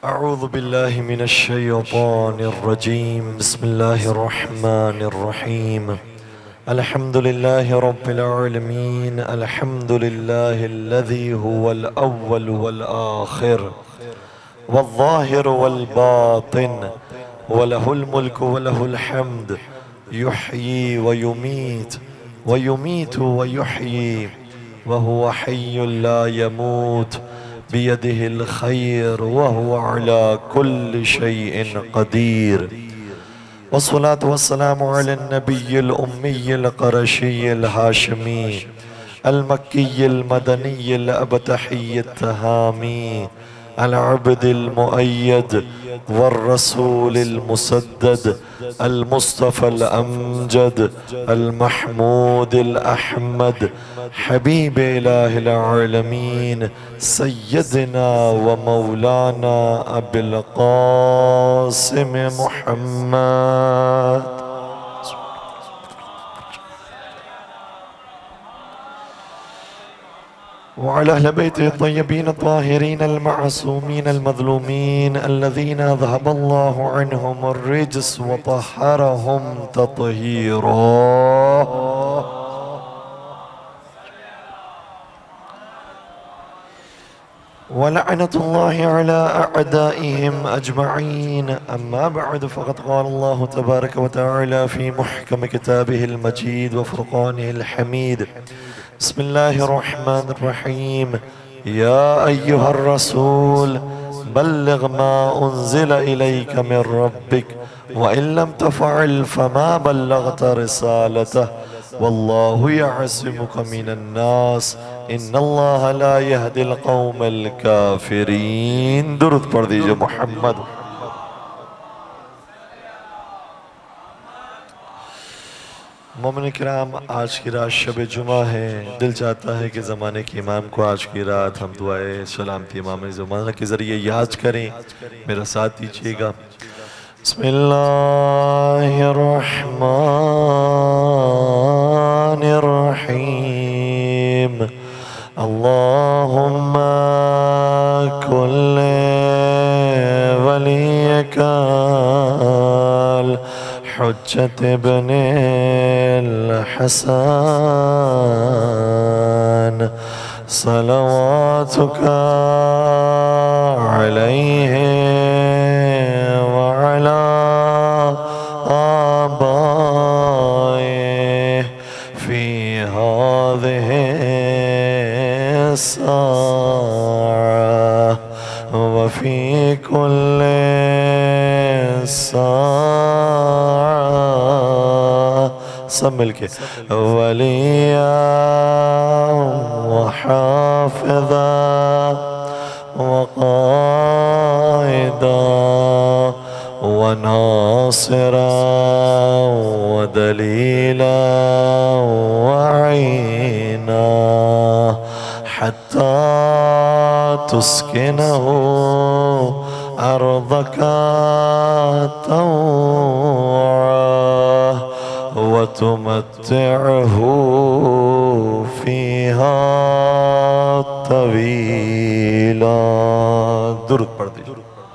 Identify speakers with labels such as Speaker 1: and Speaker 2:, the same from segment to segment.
Speaker 1: أعوذ بالله من الشيطان الرجيم. بسم الله الرحمن الرحيم. الحمد لله رب العالمين. الحمد لله الذي هو الأول والآخر والظاهر والباطن، وله الملك وله الحمد، يحيي ويميت ويميت ويحيي، وهو حي لا يموت، بيده الخير وهو على كل شيء قدير. والصلاة والسلام على النبي الأمي القرشي الهاشمي المكي المدني الأبتحي التهامي العبد المؤيد والرسول المسدد المصطفى الأمجد المحمود الأحمد حبيب إله العالمين سيدنا ومولانا أبي القاسم محمد وعلى أهل بيته الطيبين الطاهرين المعصومين المظلومين الذين أذهب الله عنهم الرجس وطهرهم تطهيرا. ولعنة الله على أعدائهم أجمعين. أما بعد، فقد قال الله تبارك وتعالى في محكم كتابه المجيد وفرقانه الحميد: بسم الله الرحمن الرحيم. يا أيها الرسول بلغ ما أنزل إليك من ربك وإن لم تفعل فما بلغت رسالته والله يعصمك من الناس إن الله لا يهدي القوم الكافرين. درود پڑھ دیجئے محمد. مومن کرام، آج کی رات شب جمعہ ہے. دل چاہتا ہے کہ زمانے کے امام کو آج کی رات ہم دعائے سلامتی امام زمانہ کے ذریعے یاد کریں. میرا ساتھ دیجئے گا. بسم اللہ الرحمن الرحیم. اللہم کل ولیک حجت ابن الحسن صلواتک علیہ وعلا آبائه فی هذه الساعة وفي كل ساعة. سب مل کے وليا وحافظا وقائدا وناصرا ودليلا وعينا حتى تسكنه أرضك طوعا وتمتعه فيها طويلا. درود پڑھ دیجئے.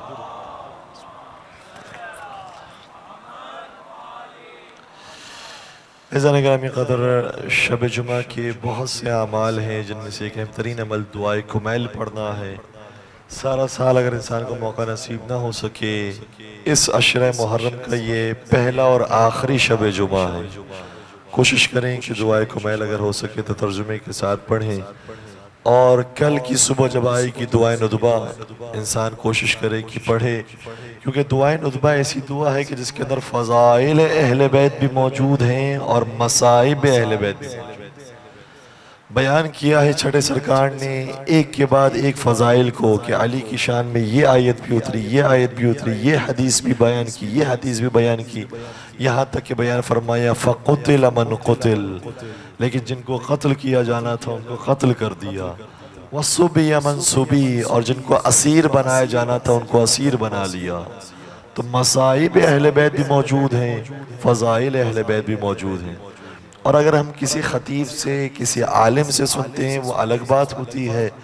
Speaker 1: عزیزان گرامی قدر، شب جمعہ کے بہت سے اعمال ہیں جن میں سے ایک اہم ترین عمل دعائے کمیل پڑھنا ہے. سارا سال اگر انسان کو موقع نصیب نہ ہو سکے، اس عشرہ محرم کا یہ پہلا اور آخری شب جمعہ ہے. کوشش کریں کہ دعائے کمیل اگر ہو سکے تو ترجمے کے ساتھ پڑھیں، اور کل کی صبح جب آئے کی دعائے ندبہ انسان کوشش کرے کہ پڑھے، کیونکہ دعائے ندبہ ایسی دعا ہے کہ جس کے اندر فضائل اہل بیت بھی موجود ہیں اور مصائب اہل بیت بھی موجود ہیں. بیان کیا ہے چھٹے سرکار نے ایک کے بعد ایک فضائل کو کہ علی کی شان میں یہ آیت بھی اتری، یہ آیت بھی اتری، یہ حدیث بھی بیان کی، یہ حدیث بھی بیان کی، یہاں تک کہ بیان فرمایا فَقُتِلَ مَنْ قُتِلَ. لیکن جن کو قتل کیا جانا تھا ان کو قتل کر دیا. وَصُبِيَ مَنْ سُبِي، اور جن کو اسیر بنایا جانا تھا ان کو اسیر بنا لیا. تو مصائب اہل بیت بھی موجود ہیں، فضائل اہل بیت بھی موجود ہیں. اور اگر ہم کسی خطیب سے، کسی عالم سے سنتے ہیں وہ الگ بات ہوتی ہے.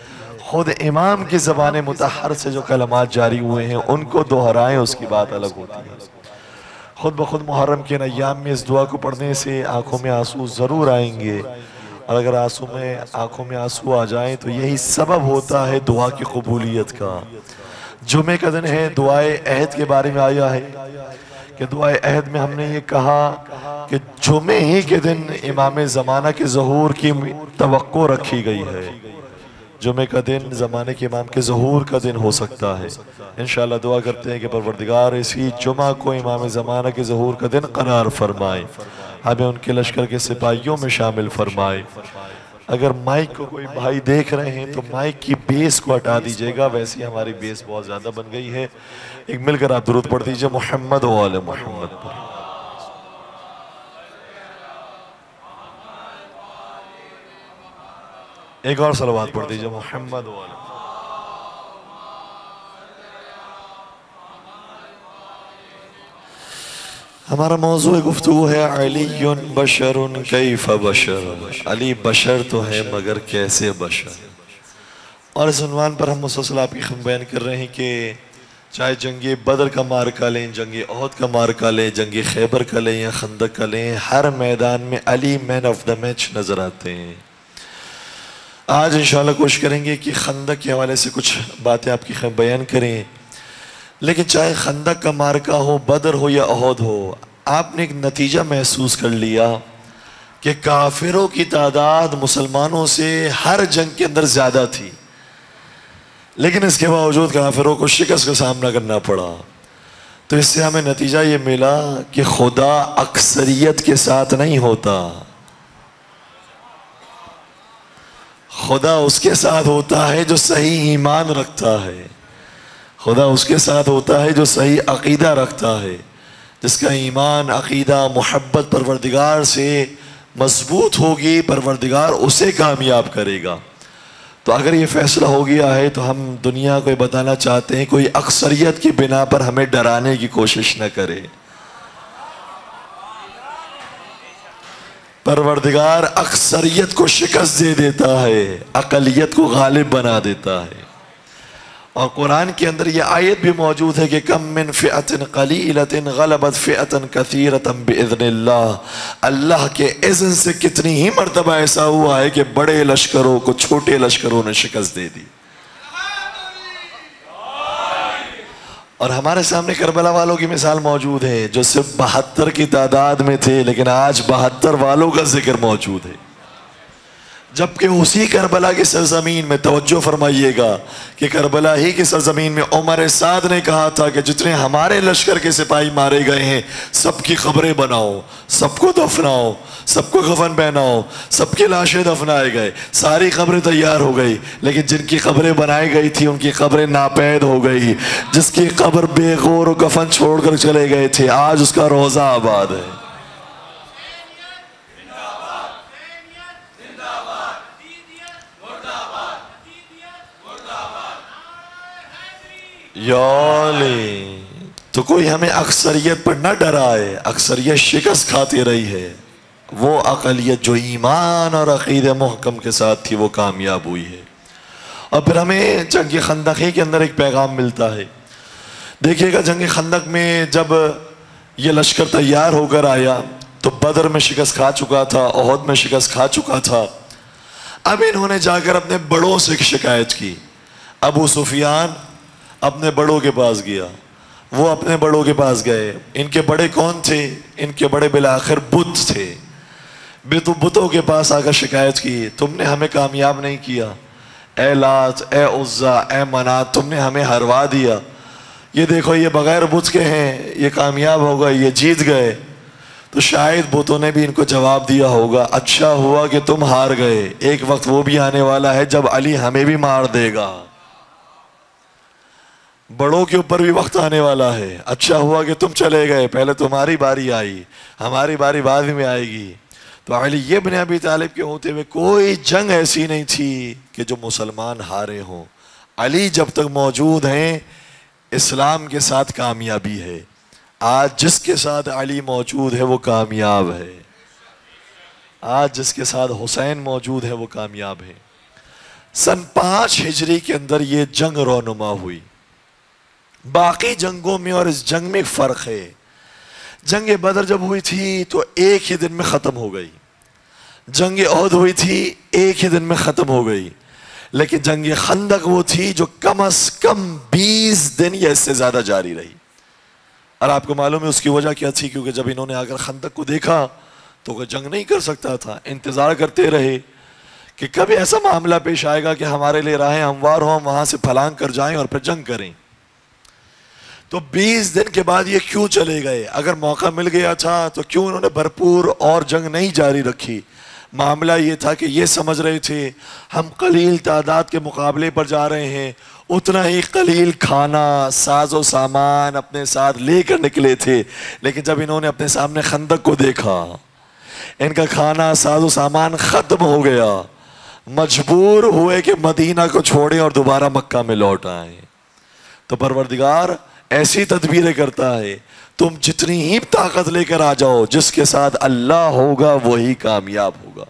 Speaker 1: خود امام کی زبان مطہر سے جو کلمات جاری ہوئے ہیں ان کو دہرائیں، اس کی بات الگ ہوتی ہے۔ خود بخود محرم کے ایام میں اس دعا کو پڑھنے سے آنکھوں میں آنسو ضرور آئیں گے، اور اگر آنکھوں میں آنسو آ جائیں تو یہی سبب ہوتا ہے دعا کی قبولیت کا۔ جمعہ کا دن ہے، دعائے عہد کے بارے میں آیا ہے کہ دعائے عہد میں ہم نے یہ کہا کہ جمعہ ہی کے دن امام زمانہ کے ظہور کی توقع رکھی گئی ہے۔ جمعہ کا دن زمانے کے امام کے ظہور کا دن ہو سکتا ہے۔ انشاءاللہ دعا کرتے ہیں کہ پروردگار اسی جمعہ کو امام زمانہ کے ظہور کا دن قرار فرمائے، ہمیں ان کے لشکر کے سپاہیوں میں شامل فرمائے۔ اگر مائک کو کوئی بھائی دیکھ رہے ہیں تو مائک کی بیس کو ہٹا دیجئے گا، ویسے ہی ہماری بیس بہت زیادہ بن گئی ہے۔ ایک مل کر آپ درود پڑھ دیجئے محمد و آل محمد پر۔ ایک اور صلوات پڑھ دیجئے محمد و آل محمد۔ ہمارا موضوع گفتگو ہے علی بشر کیف بشر، علی بشر تو ہے مگر کیسے بشر۔ اور اس عنوان پر ہم مسلسل آپ کی خدمت بیان کر رہے ہیں کہ چاہے جنگ بدر کا مارکہ لیں، جنگ احد کا مارکہ لیں، جنگ خیبر کا لیں یا خندق کا لیں، ہر میدان میں علی مین آف دا میچ نظر آتے ہیں۔ آج انشاءاللہ کوشش کریں گے کہ خندق کے حوالے سے کچھ باتیں آپ کی خدمت بیان کریں، لیکن چاہے خندق کا مارکہ ہو، بدر ہو یا احد ہو، آپ نے ایک نتیجہ محسوس کر لیا کہ کافروں کی تعداد مسلمانوں سے ہر جنگ کے اندر زیادہ تھی، لیکن اس کے باوجود کافروں کو شکست کا سامنا کرنا پڑا۔ تو اس سے ہمیں نتیجہ یہ ملا کہ خدا اکثریت کے ساتھ نہیں ہوتا، خدا اس کے ساتھ ہوتا ہے جو صحیح ایمان رکھتا ہے، خدا اس کے ساتھ ہوتا ہے جو صحیح عقیدہ رکھتا ہے، جس کا ایمان عقیدہ محبت پروردگار سے مضبوط ہوگی، پروردگار اسے کامیاب کرے گا۔ تو اگر یہ فیصلہ ہو گیا ہے تو ہم دنیا کو یہ بتانا چاہتے ہیں کوئی اکثریت کی بنا پر ہمیں ڈرانے کی کوشش نہ کرے۔ پروردگار اکثریت کو شکست دے دیتا ہے، اقلیت کو غالب بنا دیتا ہے۔ اور قرآن کے اندر یہ آیت بھی موجود ہے کہ کم من فئۃ قلیلۃ غلبت فئۃ کثیرۃ باذن اللہ، اللہ کے اذن سے کتنی ہی مرتبہ ایسا ہوا ہے کہ بڑے لشکروں کو چھوٹے لشکروں نے شکست دے دی۔ اور ہمارے سامنے کربلا والوں کی مثال موجود ہے جو صرف 72 کی تعداد میں تھے، لیکن آج 72 والوں کا ذکر موجود ہے، جبکہ اسی کربلا کی سرزمین میں توجہ فرمائیے گا کہ کربلا ہی کی سرزمین میں عمر سعد نے کہا تھا کہ جتنے ہمارے لشکر کے سپاہی مارے گئے ہیں سب کی قبریں بناؤ، سب کو دفناؤ، سب کو کفن پہناؤ، سب کی لاشیں دفنائے گئے، ساری قبریں تیار ہو گئی، لیکن جن کی قبریں بنائی گئی تھی ان کی قبریں ناپید ہو گئی، جس کی قبر بے غور و کفن چھوڑ کر چلے گئے تھے آج اس کا روضہ آباد ہے۔ یالی تو کوئی ہمیں اکثریت پر نہ ڈرائے، اکثریت شکست کھاتی رہی ہے، وہ اقلیت جو ایمان اور عقید محکم کے ساتھ تھی وہ کامیاب ہوئی ہے۔ اور پھر ہمیں جنگ خندق کے اندر ایک پیغام ملتا ہے۔ دیکھیے گا جنگ خندق میں جب یہ لشکر تیار ہو کر آیا تو بدر میں شکست کھا چکا تھا، احد میں شکست کھا چکا تھا۔ اب انہوں نے جا کر اپنے بڑوں سے شکایت کی۔ ابو سفیان اپنے بڑوں کے پاس گیا، وہ اپنے بڑوں کے پاس گئے۔ ان کے بڑے کون تھے؟ ان کے بڑے بالآخر بت تھے۔ بتوں کے پاس آ کر شکایت کی، تم نے ہمیں کامیاب نہیں کیا، اے لات، اے عزا، اے منات، تم نے ہمیں ہروا دیا، یہ دیکھو یہ بغیر بت کے ہیں، یہ کامیاب ہو گئے، یہ جیت گئے۔ تو شاید بتوں نے بھی ان کو جواب دیا ہوگا، اچھا ہوا کہ تم ہار گئے، ایک وقت وہ بھی آنے والا ہے جب علی ہمیں بھی مار دے گا، بڑوں کے اوپر بھی وقت آنے والا ہے، اچھا ہوا کہ تم چلے گئے، پہلے تمہاری باری آئی، ہماری باری بعد میں آئے گی۔ تو علی ابن ابی طالب کے ہوتے ہوئے کوئی جنگ ایسی نہیں تھی کہ جو مسلمان ہارے ہوں۔ علی جب تک موجود ہیں اسلام کے ساتھ کامیابی ہے، آج جس کے ساتھ علی موجود ہے وہ کامیاب ہے، آج جس کے ساتھ حسین موجود ہے وہ کامیاب ہے۔ سن 5 ہجری کے اندر یہ جنگ رونما ہوئی. باقی جنگوں میں اور اس جنگ میں ایک فرق ہے. جنگ بدر جب ہوئی تھی تو ایک ہی دن میں ختم ہو گئی. جنگ احد ہوئی تھی ایک ہی دن میں ختم ہو گئی. لیکن جنگ خندق وہ تھی جو کم از کم 20 دن یا اس سے زیادہ جاری رہی. اور آپ کو معلوم ہے اس کی وجہ کیا تھی؟ کیونکہ جب انہوں نے آ کر خندق کو دیکھا تو وہ جنگ نہیں کر سکتا تھا. انتظار کرتے رہے کہ کبھی ایسا معاملہ پیش آئے گا کہ ہمارے لیے راہیں ہموار ہوں، ہم وہاں سے پھلانگ کر جائیں اور پھر جنگ کریں. تو 20 دن کے بعد یہ کیوں چلے گئے؟ اگر موقع مل گیا تھا تو کیوں انہوں نے بھرپور اور جنگ نہیں جاری رکھی؟ معاملہ یہ تھا کہ یہ سمجھ رہے تھے ہم قلیل تعداد کے مقابلے پر جا رہے ہیں، اتنا ہی قلیل کھانا ساز و سامان اپنے ساتھ لے کر نکلے تھے. لیکن جب انہوں نے اپنے سامنے خندق کو دیکھا، ان کا کھانا ساز و سامان ختم ہو گیا، مجبور ہوئے کہ مدینہ کو چھوڑیں اور دوبارہ مکہ میں لوٹ آئیں. تو پروردگار ایسی تدبیریں کرتا ہے، تم جتنی ہی طاقت لے کر آ جاؤ، جس کے ساتھ اللہ ہوگا وہی کامیاب ہوگا.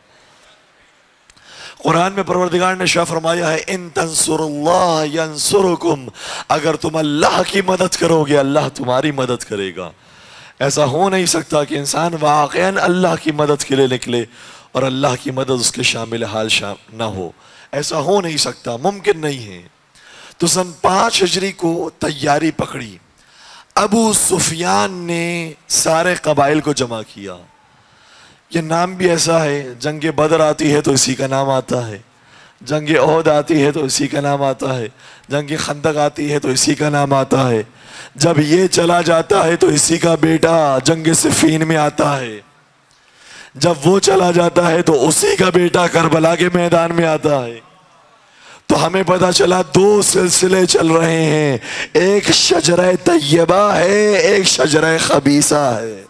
Speaker 1: قرآن میں پروردگار نے شاہ فرمایا ہے ان تنصر اللہ ینصرکم، اگر تم اللہ کی مدد کرو گے اللہ تمہاری مدد کرے گا. ایسا ہو نہیں سکتا کہ انسان واقعاً اللہ کی مدد کے لیے نکلے اور اللہ کی مدد اس کے شامل حال نہ ہو. ایسا ہو نہیں سکتا، ممکن نہیں ہے. تو سن 5 ہجری کو تیاری پکڑی. ابو سفیان نے سارے قبائل کو جمع کیا. یہ نام بھی ایسا ہے، جنگ بدر آتی ہے تو اسی کا نام آتا ہے، جنگ احد آتی ہے تو اسی کا نام آتا ہے، جنگ خندق آتی ہے تو اسی کا نام آتا ہے. جب یہ چلا جاتا ہے تو اسی کا بیٹا جنگ صفین میں آتا ہے. جب وہ چلا جاتا ہے تو اسی کا بیٹا کربلا کے میدان میں آتا ہے. تو ہمیں پتا چلا 2 سلسلے چل رہے ہیں، ایک شجرہ طیبہ ہے، ایک شجرہ خبیثہ ہے.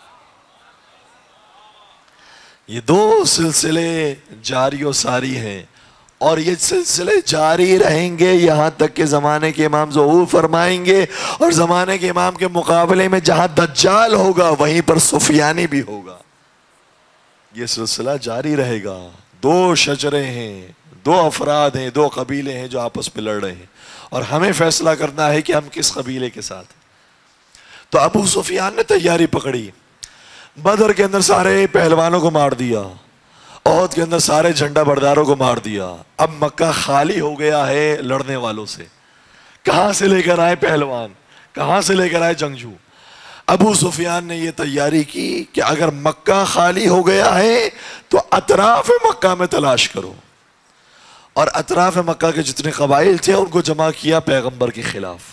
Speaker 1: یہ 2 سلسلے جاری و ساری ہیں اور یہ سلسلے جاری رہیں گے یہاں تک کہ زمانے کے امام ظہور فرمائیں گے. اور زمانے کے امام کے مقابلے میں جہاں دجال ہوگا وہیں پر سفیانی بھی ہوگا. یہ سلسلہ جاری رہے گا. 2 شجرے ہیں، 2 افراد ہیں، 2 قبیلے ہیں جو آپس میں لڑ رہے ہیں اور ہمیں فیصلہ کرنا ہے کہ ہم کس قبیلے کے ساتھ. تو ابو سفیان نے تیاری پکڑی. بدر کے اندر سارے پہلوانوں کو مار دیا، احد کے اندر سارے جھنڈا برداروں کو مار دیا. اب مکہ خالی ہو گیا ہے لڑنے والوں سے. کہاں سے لے کر آئے پہلوان، کہاں سے لے کر آئے جنگجو؟ ابو سفیان نے یہ تیاری کی کہ اگر مکہ خالی ہو گیا ہے تو اطراف مکہ میں تلاش کرو. اور اطراف مکہ کے جتنے قبائل تھے ان کو جمع کیا پیغمبر کے خلاف.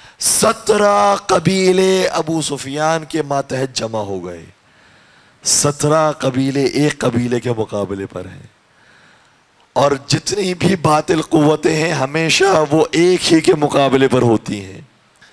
Speaker 1: 17 قبیلے ابو سفیان کے ماتحت جمع ہو گئے. 17 قبیلے ایک قبیلے کے مقابلے پر ہیں. اور جتنی بھی باطل قوتیں ہیں ہمیشہ وہ ایک ہی کے مقابلے پر ہوتی ہیں.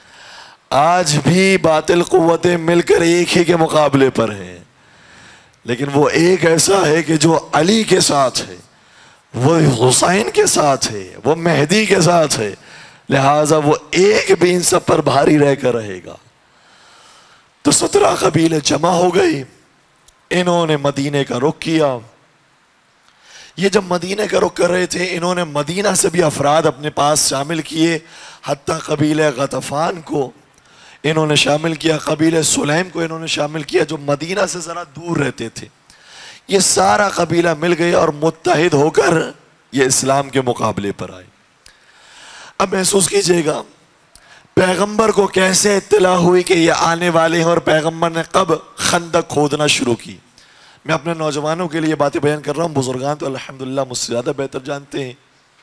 Speaker 1: آج بھی باطل قوتیں مل کر ایک ہی کے مقابلے پر ہیں، لیکن وہ ایک ایسا ہے کہ جو علی کے ساتھ ہے، وہ حسین کے ساتھ ہے، وہ مہدی کے ساتھ ہے، لہٰذا وہ ایک بھی ان سب پر بھاری رہ کر رہے گا. تو 17 قبیلے جمع ہو گئی. انہوں نے مدینے کا رخ کیا. یہ جب مدینے کا رخ کر رہے تھے انہوں نے مدینہ سے بھی افراد اپنے پاس شامل کیے. حتیٰ قبیلہ غطفان کو انہوں نے شامل کیا، قبیلہ سلیم کو انہوں نے شامل کیا جو مدینہ سے ذرا دور رہتے تھے. یہ سارا قبیلہ مل گئے اور متحد ہو کر یہ اسلام کے مقابلے پر آئے. اب محسوس کیجئے گا پیغمبر کو کیسے اطلاع ہوئی کہ یہ آنے والے ہیں اور پیغمبر نے کب خندق کھودنا شروع کی. میں اپنے نوجوانوں کے لیے باتیں بیان کر رہا ہوں، بزرگان تو الحمدللہ مجھ سے زیادہ بہتر جانتے ہیں.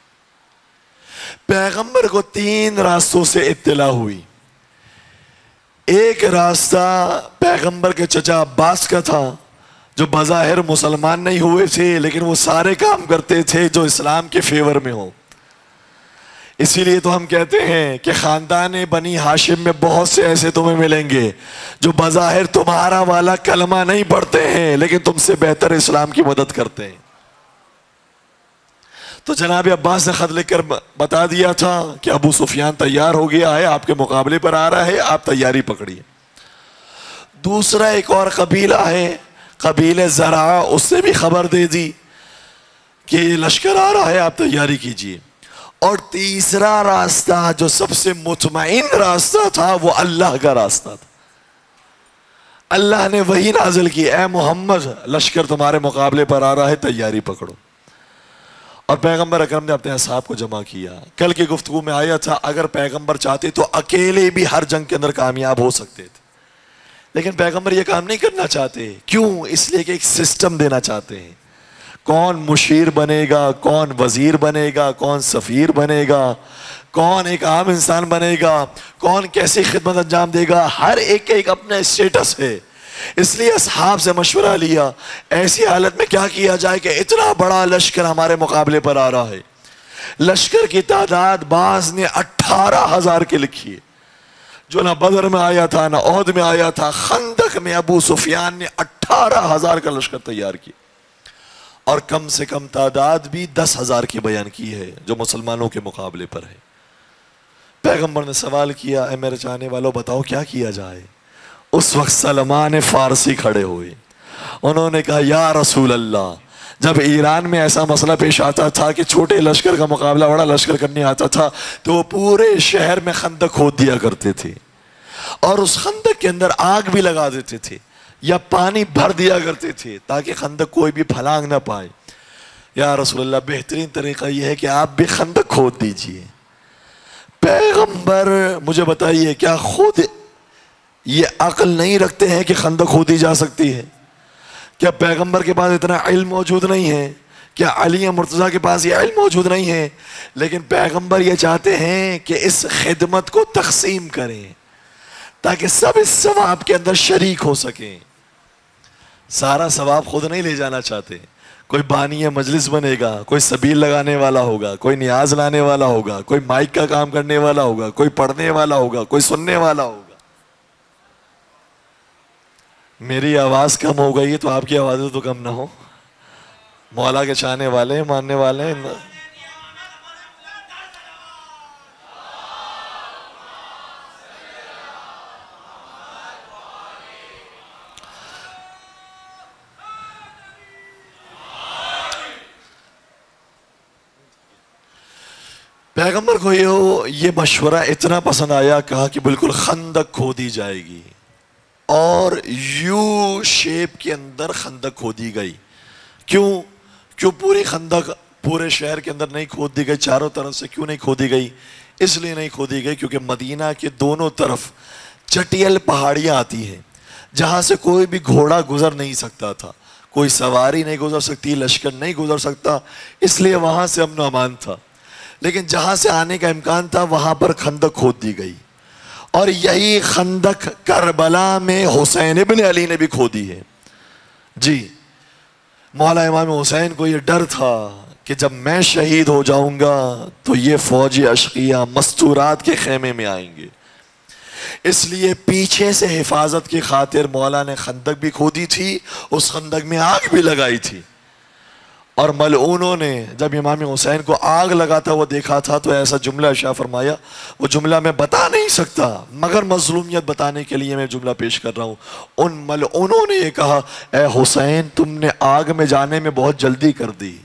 Speaker 1: پیغمبر کو 3 راستوں سے اطلاع ہوئی. ایک راستہ پیغمبر کے چچا عباس کا تھا جو بظاہر مسلمان نہیں ہوئے تھے لیکن وہ سارے کام کرتے تھے جو اسلام کے فیور میں ہو. اسی لیے تو ہم کہتے ہیں کہ خاندان بنی ہاشم میں بہت سے ایسے تمہیں ملیں گے جو بظاہر تمہارا والا کلمہ نہیں پڑھتے ہیں لیکن تم سے بہتر اسلام کی مدد کرتے ہیں. تو جناب عباس نے خط لکھ کر بتا دیا تھا کہ ابو سفیان تیار ہو گیا ہے، آپ کے مقابلے پر آ رہا ہے، آپ تیاری پکڑیے. دوسرا ایک اور قبیلہ ہے قبیلہ زرعہ، اس نے بھی خبر دے دی کہ یہ لشکر آ رہا ہے، آپ تیاری کیجئے۔ اور تیسرا راستہ جو سب سے مطمئن راستہ تھا وہ اللہ کا راستہ تھا۔ اللہ نے وحی نازل کی، اے محمد لشکر تمہارے مقابلے پر آ رہا ہے، تیاری پکڑو۔ اور پیغمبر اکرم نے اپنے اصحاب کو جمع کیا۔ کل کی گفتگو میں آیا تھا اگر پیغمبر چاہتے تو اکیلے بھی ہر جنگ کے اندر کامیاب ہو سکتے تھے، لیکن پیغمبر یہ کام نہیں کرنا چاہتے۔ کیوں؟ اس لیے کہ ایک سسٹم دینا چاہتے ہیں، کون مشیر بنے گا، کون وزیر بنے گا، کون سفیر بنے گا، کون ایک عام انسان بنے گا، کون کیسی خدمت انجام دے گا، ہر ایک کا ایک اپنا اسٹیٹس ہے۔ اس لیے اصحاب سے مشورہ لیا ایسی حالت میں کیا کیا جائے کہ اتنا بڑا لشکر ہمارے مقابلے پر آ رہا ہے۔ لشکر کی تعداد بعض نے 18,000 کی لکھی ہے، جو نہ بدر میں آیا تھا نہ احد میں آیا تھا۔ خندق میں ابو سفیان نے 18,000 کا لشکر تیار کیا، اور کم سے کم تعداد بھی 10,000 کی بیان کی ہے جو مسلمانوں کے مقابلے پر ہے۔ پیغمبر نے سوال کیا، اے میرے چاہنے والوں بتاؤ کیا کیا جائے؟ اس وقت سلمان فارسی کھڑے ہوئے، انہوں نے کہا یا رسول اللہ، جب ایران میں ایسا مسئلہ پیش آتا تھا کہ چھوٹے لشکر کا مقابلہ بڑا لشکر کرنے آتا تھا تو وہ پورے شہر میں خندق کھود دیا کرتے تھے، اور اس خندق کے اندر آگ بھی لگا دیتے تھے یا پانی بھر دیا کرتے تھے تاکہ خندق کوئی بھی پھلانگ نہ پائے۔ یا رسول اللہ بہترین طریقہ یہ ہے کہ آپ بھی خندق کھود دیجئے۔ پیغمبر مجھے بتائیے کیا خود یہ عقل نہیں رکھتے ہیں کہ خندق کھودی جا سکتی ہے؟ کیا پیغمبر کے پاس اتنا علم موجود نہیں ہے؟ کیا علی مرتضیٰ کے پاس یہ علم موجود نہیں ہے؟ لیکن پیغمبر یہ چاہتے ہیں کہ اس خدمت کو تقسیم کریں تاکہ سب اس ثواب کے اندر شریک ہو سکیں۔ سارا ثواب خود نہیں لے جانا چاہتے، کوئی بانی مجلس بنے گا، کوئی سبیل لگانے والا ہوگا، کوئی نیاز لانے والا ہوگا، کوئی مائک کا کام کرنے والا ہوگا، کوئی پڑھنے والا ہوگا، کوئی سننے والا ہوگا۔ میری آواز کم ہو گئی ہے تو آپ کی آوازیں تو کم نہ ہو۔ مولا کے چاہنے والے ماننے والے پیغمبر کو یہ مشورہ اتنا پسند آیا، کہا کہ بالکل خندق کھودی جائے گی، اور یو شیپ کے اندر خندق کھودی گئی۔ کیوں پوری خندق پورے شہر کے اندر نہیں کھود دی گئی؟ چاروں طرف سے کیوں نہیں کھودی گئی؟ اس لیے نہیں کھودی گئی کیونکہ مدینہ کے دونوں طرف چٹیل پہاڑیاں آتی ہیں جہاں سے کوئی بھی گھوڑا گزر نہیں سکتا تھا، کوئی سواری نہیں گزر سکتی، لشکر نہیں گزر سکتا، اس لیے وہاں سے امن و امان تھا۔ لیکن جہاں سے آنے کا امکان تھا وہاں پر خندق کھود دی گئی، اور یہی خندق کربلا میں حسین ابن علی نے بھی کھودی ہے۔ جی، مولا امام حسین کو یہ ڈر تھا کہ جب میں شہید ہو جاؤں گا تو یہ فوجی اشقیہ مستورات کے خیمے میں آئیں گے، اس لیے پیچھے سے حفاظت کی خاطر مولا نے خندق بھی کھودی تھی، اس خندق میں آگ بھی لگائی تھی۔ اور ملعونوں نے جب امام حسین کو آگ لگاتا وہ دیکھا تھا تو ایسا جملہ ارشاد فرمایا، وہ جملہ میں بتا نہیں سکتا مگر مظلومیت بتانے کے لیے میں جملہ پیش کر رہا ہوں۔ ان ملعونوں نے یہ کہا، اے حسین تم نے آگ میں جانے میں بہت جلدی کر دی۔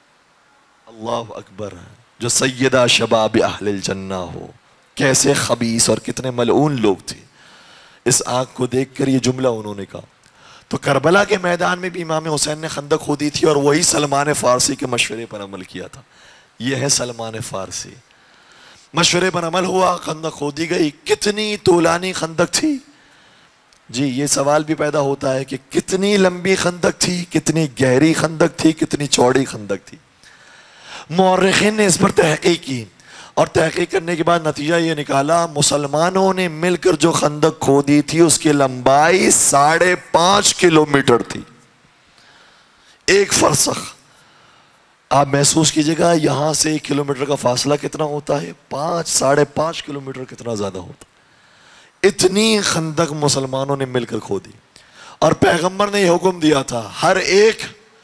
Speaker 1: اللہ اکبر، جو سیدہ شباب اہل الجنہ ہو، کیسے خبیث اور کتنے ملعون لوگ تھے۔ اس آگ کو دیکھ کر یہ جملہ انہوں نے کہا۔ تو کربلا کے میدان میں بھی امام حسین نے خندق کھودی تھی، اور وہی سلمان فارسی کے مشورے پر عمل کیا تھا۔ یہ ہے سلمان فارسی، مشورے پر عمل ہوا، خندق کھودی گئی۔ کتنی طولانی خندق تھی؟ جی، یہ سوال بھی پیدا ہوتا ہے کہ کتنی لمبی خندق تھی، کتنی گہری خندق تھی، کتنی چوڑی خندق تھی۔ مورخین نے اس پر تحقیق کی، اور تحقیق کرنے کے بعد نتیجہ یہ نکالا، مسلمانوں نے مل کر جو خندق کھودی تھی اس کی لمبائی 5.5 کلومیٹر تھی، ایک فرسخ۔ آپ محسوس کیجئے گا یہاں سے 1 کلومیٹر کا فاصلہ کتنا ہوتا ہے، 5.5 کلومیٹر کتنا زیادہ ہوتا۔ اتنی خندق مسلمانوں نے مل کر کھودی، اور پیغمبر نے یہ حکم دیا تھا ہر ایک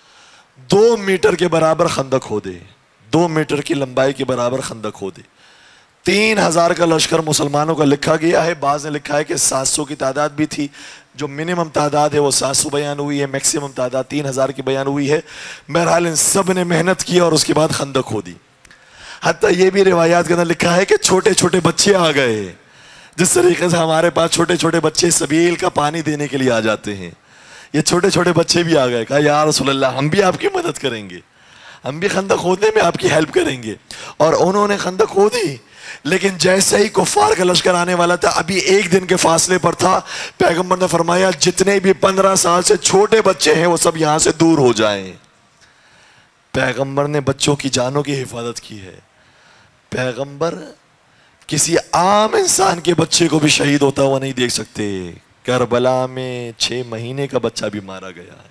Speaker 1: 2 میٹر کے برابر خندق کھودے، 2 میٹر کی لمبائی کے برابر خندق کھودے۔ 3000 کا لشکر مسلمانوں کا لکھا گیا ہے، بعض نے لکھا ہے کہ 700 کی تعداد بھی تھی، جو منیمم تعداد ہے وہ 700 بیان ہوئی ہے، میکسیمم تعداد 3000 کی بیان ہوئی ہے. بہرحال ان سب نے محنت کی اور اس کے بعد خندق کھودی. حتیٰ یہ بھی روایات کے اندر لکھا ہے کہ چھوٹے چھوٹے بچے آ گئے. جس طریقے سے ہمارے پاس چھوٹے چھوٹے بچے سبیل کا پانی دینے کے لیے آ جاتے ہیں، یہ چھوٹے چھوٹے بچے بھی آ گئے. کہا یا رسول اللہ ہم بھی آپ کی مدد کریں گے، ہم بھی خندق کھودنے میں آپ کی ہیلپ کریں گے. اور انہوں نے خندق کھودی. لیکن جیسے ہی کفار کا لشکر آنے والا تھا، ابھی 1 دن کے فاصلے پر تھا، پیغمبر نے فرمایا جتنے بھی 15 سال سے چھوٹے بچے ہیں وہ سب یہاں سے دور ہو جائیں. پیغمبر نے بچوں کی جانوں کی حفاظت کی ہے. پیغمبر کسی عام انسان کے بچے کو بھی شہید ہوتا ہوا نہیں دیکھ سکتے. کربلا میں 6 مہینے کا بچہ بھی مارا گیا ہے.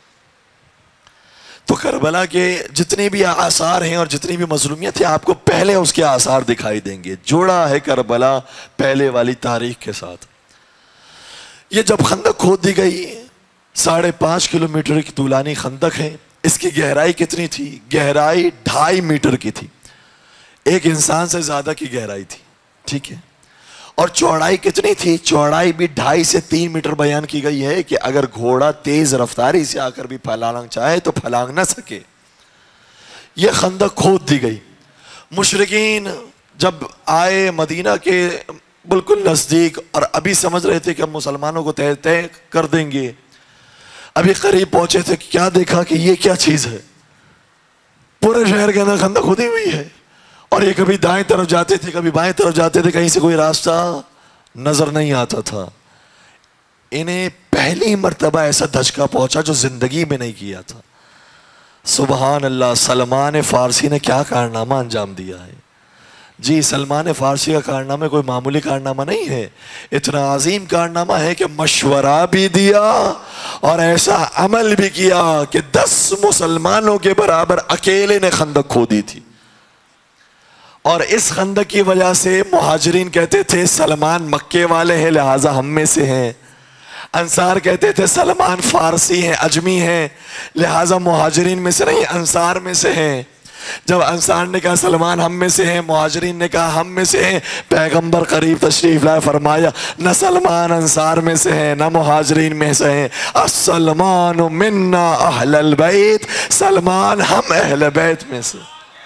Speaker 1: تو کربلا کے جتنے بھی آثار ہیں اور جتنی بھی مظلومیت ہے آپ کو پہلے اس کے آثار دکھائی دیں گے. جوڑا ہے کربلا پہلے والی تاریخ کے ساتھ. یہ جب خندق کھود دی گئی، 5.5 کلومیٹر کی طولانی خندق ہے. اس کی گہرائی کتنی تھی؟ گہرائی 2.5 میٹر کی تھی. ایک انسان سے زیادہ کی گہرائی تھی. ٹھیک ہے. اور چوڑائی کتنی تھی؟ چوڑائی بھی 2.5 سے 3 میٹر بیان کی گئی ہے کہ اگر گھوڑا تیز رفتاری سے آ کر بھی پھلانگ چاہے تو پھلانگ نہ سکے. یہ خندق کھود دی گئی. مشرکین جب آئے مدینہ کے بالکل نزدیک اور ابھی سمجھ رہے تھے کہ ہم مسلمانوں کو طے کر دیں گے، ابھی قریب پہنچے تھے، کیا دیکھا کہ یہ کیا چیز ہے؟ پورے شہر کے اندر خندق کھودی ہوئی ہے. اور یہ کبھی دائیں طرف جاتے تھے، کبھی بائیں طرف جاتے تھے، کہیں سے کوئی راستہ نظر نہیں آتا تھا. انہیں پہلی مرتبہ ایسا دھچکا پہنچا جو زندگی میں نہیں کیا تھا. سبحان اللہ. سلمان فارسی نے کیا کارنامہ انجام دیا ہے. جی سلمان فارسی کا کارنامہ کوئی معمولی کارنامہ نہیں ہے. اتنا عظیم کارنامہ ہے کہ مشورہ بھی دیا اور ایسا عمل بھی کیا کہ 10 مسلمانوں کے برابر اکیلے نے خندق کھودی تھی. اور اس خندق کی وجہ سے مہاجرین کہتے تھے سلمان مکے والے ہیں لہٰذا ہم میں سے ہیں. انصار کہتے تھے سلمان فارسی ہیں، اجمی ہیں، لہٰذا مہاجرین میں سے نہیں انصار میں سے ہیں. جب انصار نے کہا سلمان ہم میں سے ہیں، مہاجرین نے کہا ہم میں سے ہیں. پیغمبر قریب تشریف لائے، فرمایا نہ سلمان انصار میں سے ہیں نہ مہاجرین میں سے ہیں. السلمان منا اہل البیت، سلمان ہم اہل بیت میں سے.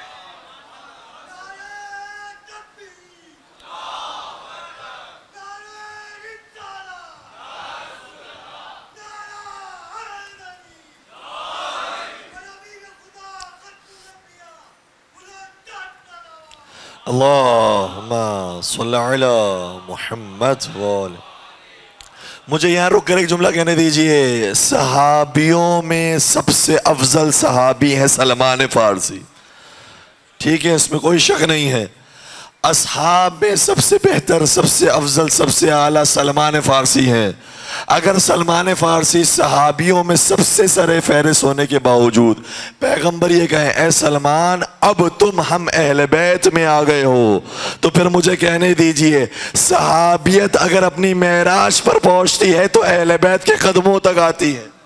Speaker 1: اللہم صلی علی محمد وآلہ. مجھے یہاں رک کر ایک جملہ کہنے دیجئے. صحابیوں میں سب سے افضل صحابی ہے سلمان فارسی. ٹھیک ہے، اس میں کوئی شک نہیں ہے. اصحاب میں سب سے بہتر، سب سے افضل، سب سے اعلیٰ سلمان فارسی ہیں. اگر سلمان فارسی صحابیوں میں سب سے سر فہرست ہونے کے باوجود پیغمبر یہ کہیں اے سلمان اب تم ہم اہل بیت میں آ گئے ہو، تو پھر مجھے کہنے دیجئے صحابیت اگر اپنی معراج پر پہنچتی ہے تو اہل بیت کے قدموں تک آتی ہے.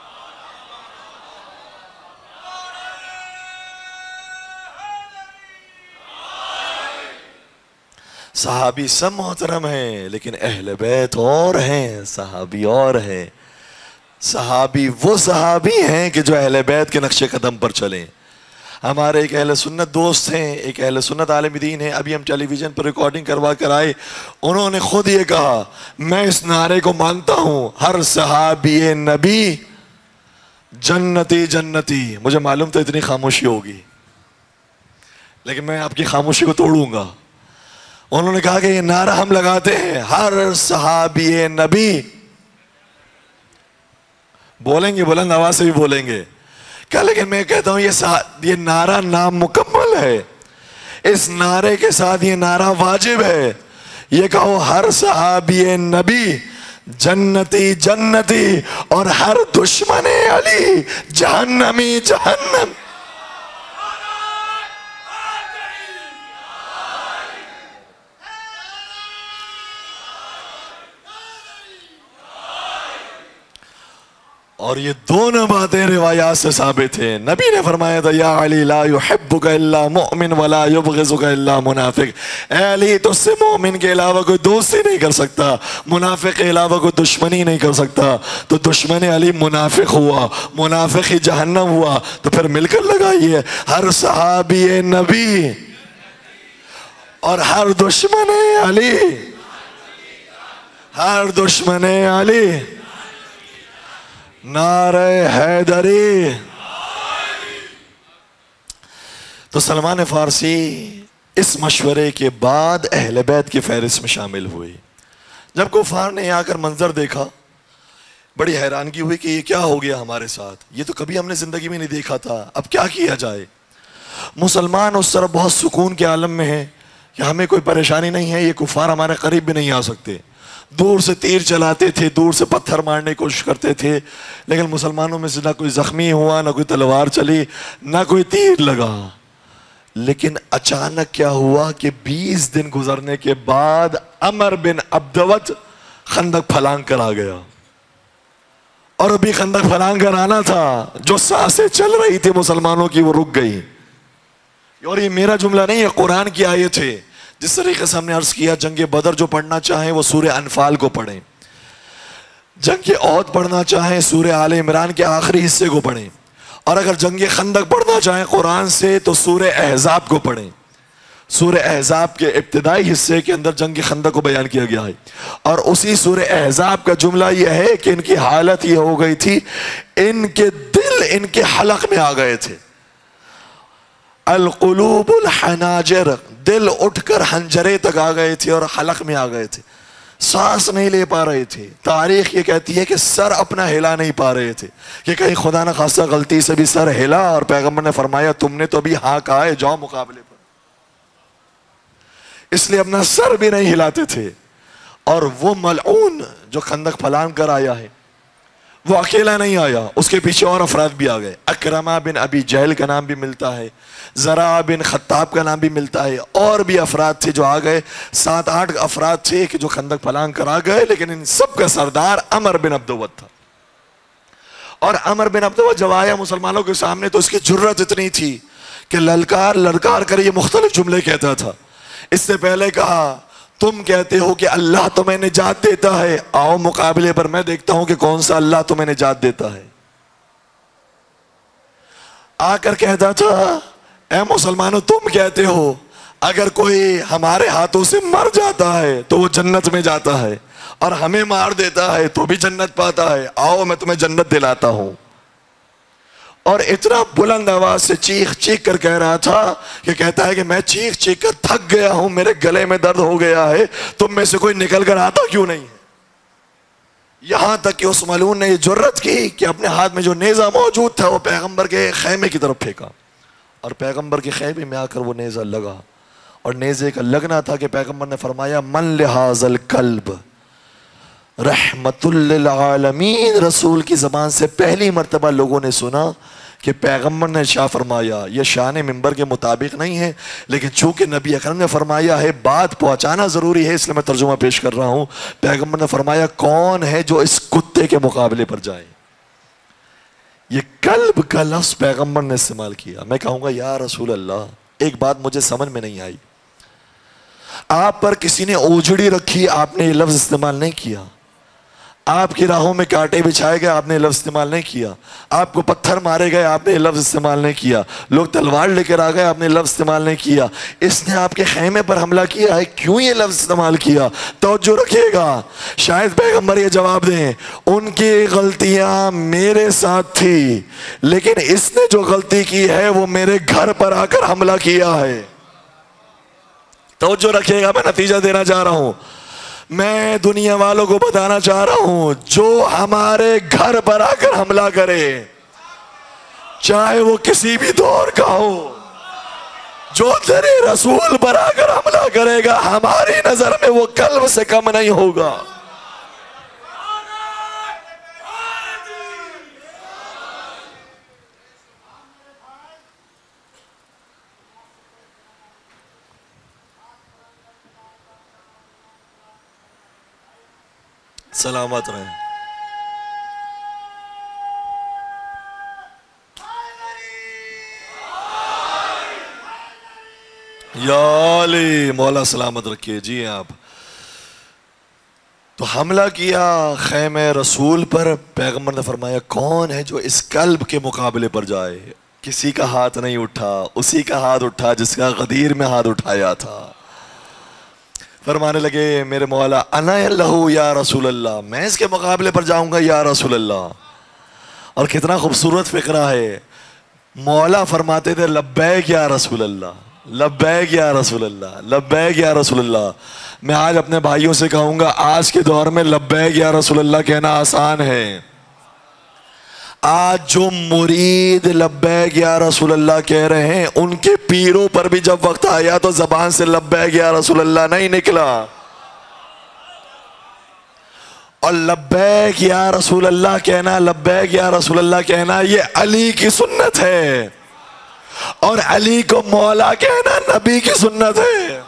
Speaker 1: صحابی سب محترم ہیں لیکن اہل بیت اور ہیں، صحابی اور ہیں. صحابی وہ صحابی ہیں کہ جو اہل بیت کے نقش قدم پر چلیں. ہمارے ایک اہل سنت دوست ہیں، ایک اہل سنت عالم دین ہیں، ابھی ہم ٹیلی ویژن پر ریکارڈنگ کروا کر آئے. انہوں نے خود یہ کہا میں اس نعرے کو مانتا ہوں ہر صحابی نبی جنتی جنتی. مجھے معلوم تو اتنی خاموشی ہوگی لیکن میں آپ کی خاموشی کو توڑوں گا. انہوں نے کہا کہ یہ نعرہ ہم لگاتے ہیں ہر صحابی نبی، بولیں گے بلند آواز سے بھی بولیں گے کیا، لیکن میں کہتا ہوں یہ نعرہ نامکمل ہے. اس نعرے کے ساتھ یہ نعرہ واجب ہے. یہ کہو ہر صحابی نبی جنتی جنتی اور ہر دشمن علی جہنمی جہنم. اور یہ دونوں باتیں روایات سے ثابت ہیں. نبی نے فرمایا تھا یا علی لا یحبک الا مؤمن ولا یبغضک الا منافق. اے علی تجھ سے مومن کے علاوہ کوئی دوستی نہیں کر سکتا, منافق کے علاوہ کوئی دشمنی نہیں کر سکتا. تو دشمن علی منافق ہوا, منافق ہی جہنم ہوا. تو پھر مل کر لگائیے, ہر صحابی نبی اور ہر دشمن علی, ہر دشمن علی. نعرہ حیدری. تو سلمان فارسی اس مشورے کے بعد اہل بیت کی فہرست میں شامل ہوئے. جب کفار نے آ کر منظر دیکھا, بڑی حیرانگی ہوئی کہ یہ کیا ہو گیا ہمارے ساتھ, یہ تو کبھی ہم نے زندگی میں نہیں دیکھا تھا, اب کیا کیا جائے. مسلمان اس طرح بہت سکون کے عالم میں ہیں کہ ہمیں کوئی پریشانی نہیں ہے, یہ کفار ہمارے قریب بھی نہیں آ سکتے. دور سے تیر چلاتے تھے, دور سے پتھر مارنے کی کوشش کرتے تھے, لیکن مسلمانوں میں سے نہ کوئی زخمی ہوا, نہ کوئی تلوار چلی, نہ کوئی تیر لگا. لیکن اچانک کیا ہوا کہ 20 دن گزرنے کے بعد عمر بن عبدوت خندق پھلانگ کر آ گیا. اور ابھی خندق پھلانگ کر آنا تھا, جو سانسیں چل رہی تھی مسلمانوں کی وہ رک گئی. اور یہ میرا جملہ نہیں ہے, قرآن کی آیت ہے. جس طریقے سے ہم نے عرض کیا, جنگ بدر جو پڑھنا چاہیں وہ سورہ انفال کو پڑھیں, جنگ احد پڑھنا چاہیں سورہ آل عمران کے آخری حصے کو پڑھیں, اور اگر جنگ خندق پڑھنا چاہیں قرآن سے تو سورہ احزاب کو پڑھیں. سورہ احزاب کے ابتدائی حصے کے اندر جنگ خندق کو بیان کیا گیا ہے. اور اسی سورہ احزاب کا جملہ یہ ہے کہ ان کی حالت یہ ہو گئی تھی, ان کے دل ان کے حلق میں آ گئے تھے. القلوب الحناجر, دل اٹھ کر حنجرے تک آ گئے تھے اور حلق میں آ گئے تھے, سانس نہیں لے پا رہے تھے. تاریخ یہ کہتی ہے کہ سر اپنا ہلا نہیں پا رہے تھے, کہ کہیں خدا نہ خاصہ غلطی سے بھی سر ہلا اور پیغمبر نے فرمایا تم نے تو ابھی ہاں کہا ہے, جاؤ مقابلے پر. اس لیے اپنا سر بھی نہیں ہلاتے تھے. اور وہ ملعون جو خندق پھلانگ کر آیا ہے وہ اکیلا نہیں آیا, اس کے پیچھے اور افراد بھی آ گئے. اکرمہ بن ابی جہل کا نام بھی ملتا ہے, زرع بن خطاب کا نام بھی ملتا ہے, اور بھی افراد تھے جو آ گئے. 7-8 افراد تھے کہ جو خندق پھلانگ کر آ گئے, لیکن ان سب کا سردار عمر بن عبدوت تھا. اور عمر بن عبدوت جب آیا مسلمانوں کے سامنے تو اس کی جرت اتنی تھی کہ للکار کر یہ مختلف جملے کہتا تھا. اس سے پہلے کہا تم کہتے ہو کہ اللہ تمہیں نجات دیتا ہے, آؤ مقابلے پر, میں دیکھتا ہوں کہ کون سا اللہ تمہیں نجات دیتا ہے. آ کر کہتا تھا اے مسلمانوں تم کہتے ہو اگر کوئی ہمارے ہاتھوں سے مر جاتا ہے تو وہ جنت میں جاتا ہے, اور ہمیں مار دیتا ہے تو بھی جنت پاتا ہے, آؤ میں تمہیں جنت دلاتا ہوں. اور اتنا بلند آواز سے چیخ چیخ کر کہہ رہا تھا کہ کہتا ہے کہ میں چیخ چیخ کر تھک گیا ہوں, میرے گلے میں درد ہو گیا ہے, تم میں سے کوئی نکل کر آتا کیوں نہیں ہے. یہاں تک کہ اس ملعون نے یہ جرت کی کہ اپنے ہاتھ میں جو نیزہ موجود تھا وہ پیغمبر کے خیمے کی طرف پھینکا, اور پیغمبر کے خیمے میں آ کر وہ نیزہ لگا. اور نیزے کا لگنا تھا کہ پیغمبر نے فرمایا من لہذا الکلب رحمت للعالمین. رسول کی زبان سے پہلی مرتبہ لوگوں نے سنا کہ پیغمبر نے شاہ فرمایا. یہ شان منبر کے مطابق نہیں ہے, لیکن چونکہ نبی اکرم نے فرمایا ہے بات پہنچانا ضروری ہے, اس لیے میں ترجمہ پیش کر رہا ہوں. پیغمبر نے فرمایا کون ہے جو اس کتے کے مقابلے پر جائے. یہ کلب کا لفظ پیغمبر نے استعمال کیا. میں کہوں گا یا رسول اللہ, ایک بات مجھے سمجھ میں نہیں آئی, آپ پر کسی نے اوجھڑی رکھی, آپ نے یہ لفظ استعمال نہیں کیا. آپ کی راہوں میں کانٹے بچھائے گئے, آپ نے لفظ استعمال نہیں کیا. آپ کو پتھر مارے گئے, آپ نے لفظ استعمال نہیں کیا. لوگ تلوار لے کر آ گئے, آپ نے لفظ استعمال نہیں کیا. اس نے آپ کے خیمے پر حملہ کیا ہے, کیوں یہ لفظ استعمال کیا؟ توجہ رکھیے گا, شاید پیغمبر یہ جواب دیں ان کی غلطیاں میرے ساتھ تھی, لیکن اس نے جو غلطی کی ہے وہ میرے گھر پر آ کر حملہ کیا ہے. توجہ رکھیے گا, میں نتیجہ دینا چاہ رہا ہوں. میں دنیا والوں کو بتانا چاہ رہا ہوں جو ہمارے گھر پر آ کر حملہ کرے, چاہے وہ کسی بھی دور کا ہو, جو تیرے رسول پر آ کر حملہ کرے گا ہماری نظر میں وہ کلب سے کم نہیں ہوگا. سلامت رہیں. یا علی، مولا سلامت رکھیے. جی آپ تو حملہ کیا خیمہ رسول پر. پیغمبر نے فرمایا کون ہے جو اس کلب کے مقابلے پر جائے؟ کسی کا ہاتھ نہیں اٹھا، اسی کا ہاتھ اٹھا جس کا غدیر میں ہاتھ اٹھایا تھا. فرمانے لگے میرے مولا انا لہو یا رسول اللہ، میں اس کے مقابلے پر جاؤں گا یا رسول اللہ. اور کتنا خوبصورت فقرہ ہے. مولا فرماتے تھے لبیک یا رسول اللہ، لبیک یا رسول اللہ، لبیک یا رسول اللہ. میں آج اپنے بھائیوں سے کہوں گا آج کے دور میں لبیک یا رسول اللہ کہنا آسان ہے. آج جو مرید لبیک یا رسول اللہ کہہ رہے ہیں ان کے پیروں پر بھی جب وقت آیا تو زبان سے لبیک یا رسول اللہ نہیں نکلا. اور لبیک یا رسول اللہ کہنا، لبیک یا رسول اللہ کہنا یہ علی کی سنت ہے، اور علی کو مولا کہنا نبی کی سنت ہے.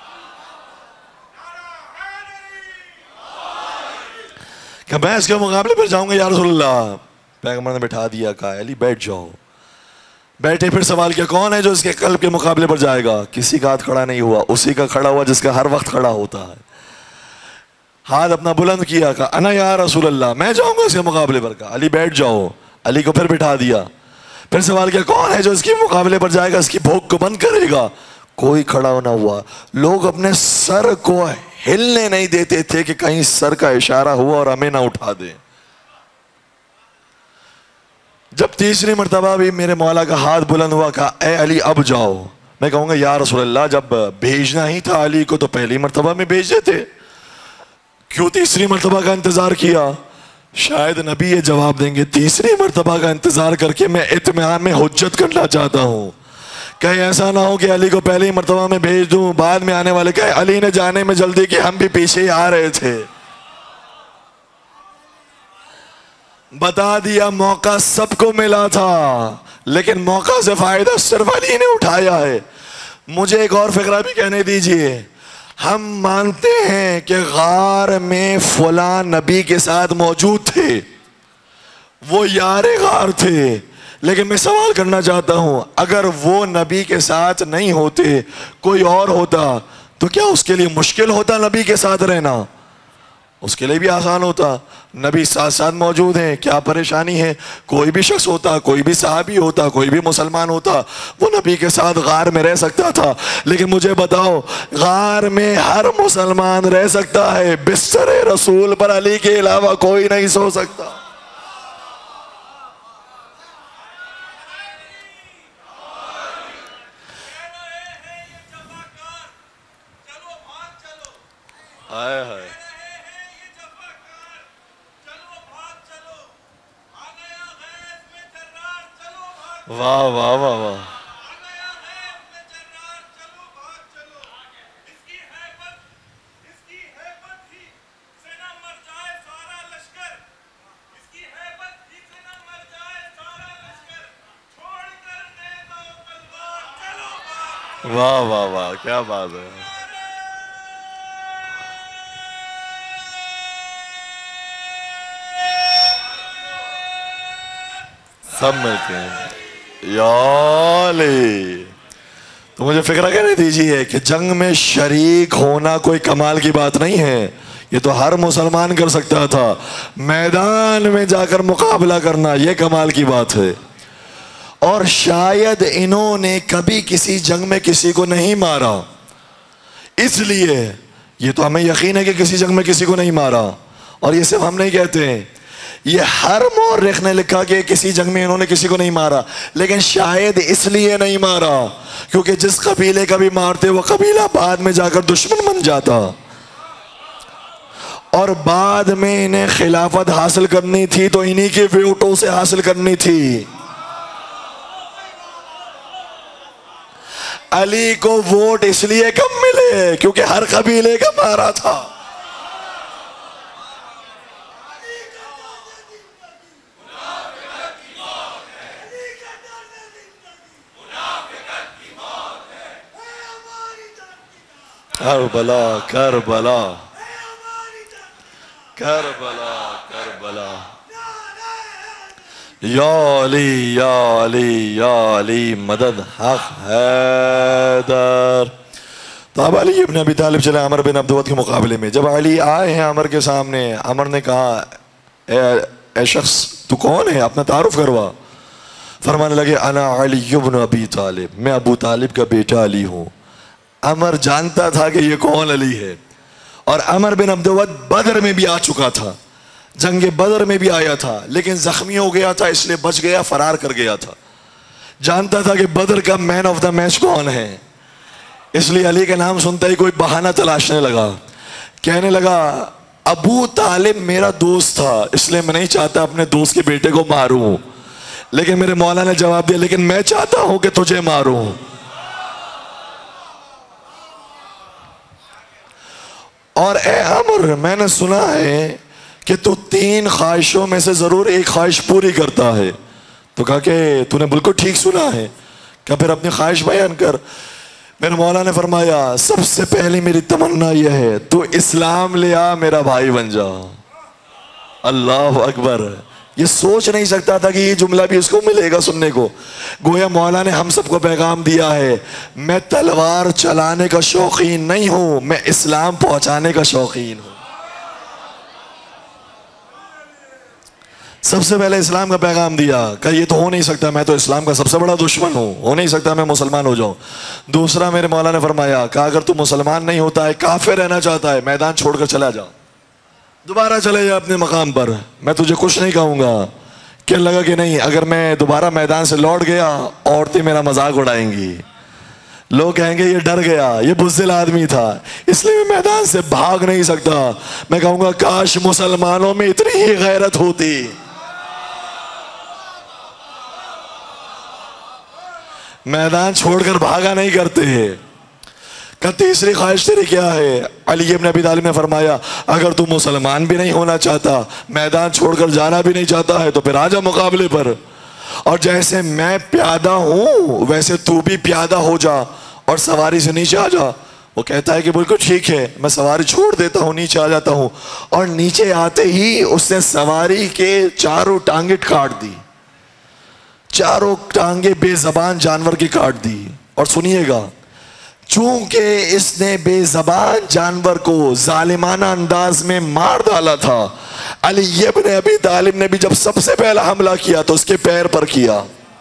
Speaker 1: کہ میں اس کے مقابلے پر جاؤں گا یا رسول اللہ. پیغمبر نے بٹھا دیا، کہا علی بیٹھ جاؤ. بیٹھے، پھر سوال کیا کون ہے جو اس کے قلب کے مقابلے پر جائے گا؟ کسی کا ہاتھ کھڑا نہیں ہوا، اسی کا کھڑا ہوا جس کا ہر وقت کھڑا ہوتا ہے. ہاتھ اپنا بلند کیا، کہا انا یا رسول اللہ، میں جاؤں گا اس کے مقابلے پر. کہا علی بیٹھ جاؤ. علی کو پھر بٹھا دیا. پھر سوال کیا کون ہے جو اس کے مقابلے پر جائے گا، اس کی بھوک کو بند کرے گا؟ کوئی کھڑا نہ ہوا. لوگ اپنے سر کو ہلنے نہیں دیتے تھے کہ کہیں سر کا اشارہ ہوا اور ہمیں نہ اٹھا دے. جب تیسری مرتبہ بھی میرے مولا کا ہاتھ بلند ہوا، کہا اے علی اب جاؤ. میں کہوں گا یا رسول اللہ جب بھیجنا ہی تھا علی کو تو پہلی مرتبہ میں بھیج دیتے، کیوں تیسری مرتبہ کا انتظار کیا؟ شاید نبی یہ جواب دیں گے تیسری مرتبہ کا انتظار کر کے میں اطمینان میں حجت کرنا چاہتا ہوں، کہیں ایسا نہ ہو کہ علی کو پہلی مرتبہ میں بھیج دوں، بعد میں آنے والے کہے علی نے جانے میں جلدی کی، ہم بھی پیچھے ہی آ رہے تھے. بتا دیا موقع سب کو ملا تھا، لیکن موقع سے فائدہ صرف علی نے اٹھایا ہے. مجھے ایک اور فقرہ بھی کہنے دیجئے. ہم مانتے ہیں کہ غار میں فلاں نبی کے ساتھ موجود تھے، وہ یار غار تھے، لیکن میں سوال کرنا چاہتا ہوں اگر وہ نبی کے ساتھ نہیں ہوتے کوئی اور ہوتا تو کیا اس کے لیے مشکل ہوتا نبی کے ساتھ رہنا؟ اس کے لیے بھی آسان ہوتا. نبی ساتھ ساتھ موجود ہیں، کیا پریشانی ہے؟ کوئی بھی شخص ہوتا، کوئی بھی صحابی ہوتا، کوئی بھی مسلمان ہوتا، وہ نبی کے ساتھ غار میں رہ سکتا تھا. لیکن مجھے بتاؤ غار میں ہر مسلمان رہ سکتا ہے، بستر رسول پر علی کے علاوہ کوئی نہیں سو سکتا. آئے ہائے واہ واہ واہ واہ. واہ واہ واہ کیا بات ہے. سب ملتے ہیں یا علی. تو مجھے فکرہ کہنے دیجئے کہ جنگ میں شریک ہونا کوئی کمال کی بات نہیں ہے، یہ تو ہر مسلمان کر سکتا تھا. میدان میں جا کر مقابلہ کرنا یہ کمال کی بات ہے. اور شاید انہوں نے کبھی کسی جنگ میں کسی کو نہیں مارا، اس لیے یہ تو ہمیں یقین ہے کہ کسی جنگ میں کسی کو نہیں مارا. اور یہ صرف ہم نہیں کہتے ہیں، یہ ہر مورخ نے لکھا کہ کسی جنگ میں انہوں نے کسی کو نہیں مارا، لیکن شاید اس لیے نہیں مارا کیونکہ جس قبیلے کا بھی مارتے وہ قبیلہ بعد میں جا کر دشمن بن جاتا، اور بعد میں انہیں خلافت حاصل کرنی تھی تو انہی کے ووٹوں سے حاصل کرنی تھی. علی کو ووٹ اس لیے کم ملے کیونکہ ہر قبیلے کا مارا تھا. کربلا کربلا کربلا کربلا. یا علی یا علی یا علی مدد حق حیدر. تو اب علی ابن ابی طالب چلے عمر بن عبدود کے مقابلے میں. جب علی آئے ہیں عمر کے سامنے، عمر نے کہا اے شخص تو کون ہے، اپنا تعارف کروا. فرمانے لگے انا علی ابن ابی طالب، میں ابو طالب کا بیٹا علی ہوں. عمر جانتا تھا کہ یہ کون علی ہے، اور عمر بن عبدود بدر میں بھی آ چکا تھا، جنگ بدر میں بھی آیا تھا، لیکن زخمی ہو گیا تھا، اس لیے بچ گیا، فرار کر گیا تھا. جانتا تھا کہ بدر کا مین آف دا میچ کون ہے، اس لیے علی کا نام سنتا ہی کوئی بہانہ تلاشنے لگا. کہنے لگا ابو طالب میرا دوست تھا، اس لیے میں نہیں چاہتا اپنے دوست کے بیٹے کو ماروں. لیکن میرے مولا نے جواب دیا لیکن میں چاہتا ہوں کہ تجھے ماروں. اور اے عمر، میں نے سنا ہے کہ تو 3 خواہشوں میں سے ضرور ایک خواہش پوری کرتا ہے. تو کہا کہ تو نے بالکل ٹھیک سنا ہے. کہا پھر اپنی خواہش بیان کر. میرے مولا نے فرمایا سب سے پہلی میری تمنا یہ ہے تو اسلام لے آ، میرا بھائی بن جا. اللہ اکبر. یہ سوچ نہیں سکتا تھا کہ یہ جملہ بھی اس کو ملے گا سننے کو. گویا مولا نے ہم سب کو پیغام دیا ہے میں تلوار چلانے کا شوقین نہیں ہوں، میں اسلام پہنچانے کا شوقین ہوں. سب سے پہلے اسلام کا پیغام دیا کہ یہ تو ہو نہیں سکتا، میں تو اسلام کا سب سے بڑا دشمن ہوں، ہو نہیں سکتا میں مسلمان ہو جاؤں. دوسرا میرے مولا نے فرمایا کہ اگر تو مسلمان نہیں ہوتا ہے، کافر رہنا چاہتا ہے، میدان چھوڑ کر چلا جا، دوبارہ چلے جا اپنے مقام پر، میں تجھے کچھ نہیں کہوں گا. کہنے لگا کہ نہیں، اگر میں دوبارہ میدان سے لوٹ گیا عورتیں میرا مذاق اڑائیں گی، لوگ کہیں گے یہ ڈر گیا، یہ بزدل آدمی تھا، اس لیے میں میدان سے بھاگ نہیں سکتا. میں کہوں گا کاش مسلمانوں میں اتنی ہی غیرت ہوتی. میدان چھوڑ کر بھاگا نہیں کرتے. کہ تیسری خواہش تیری کیا ہے؟ علی ابن ابی طالب نے فرمایا اگر تو مسلمان بھی نہیں ہونا چاہتا، میدان چھوڑ کر جانا بھی نہیں چاہتا ہے، تو پھر آجا مقابلے پر، اور جیسے میں پیادہ ہوں ویسے تو بھی پیادہ ہو جا اور سواری سے نیچے آ جا. وہ کہتا ہے کہ بالکل ٹھیک ہے، میں سواری چھوڑ دیتا ہوں، نیچے آ جاتا ہوں. اور نیچے آتے ہی اس نے سواری کے چاروں ٹانگیں کاٹ دی، چاروں ٹانگیں بے زبان جانور کی کاٹ دی. اور سنیے گا، چونکہ اس نے بے زبان جانور کو ظالمانہ انداز میں مار ڈالا تھا، علی ابن ابی طالب نے بھی جب سب سے پہلا حملہ کیا تو اس کے پیر پر کیا،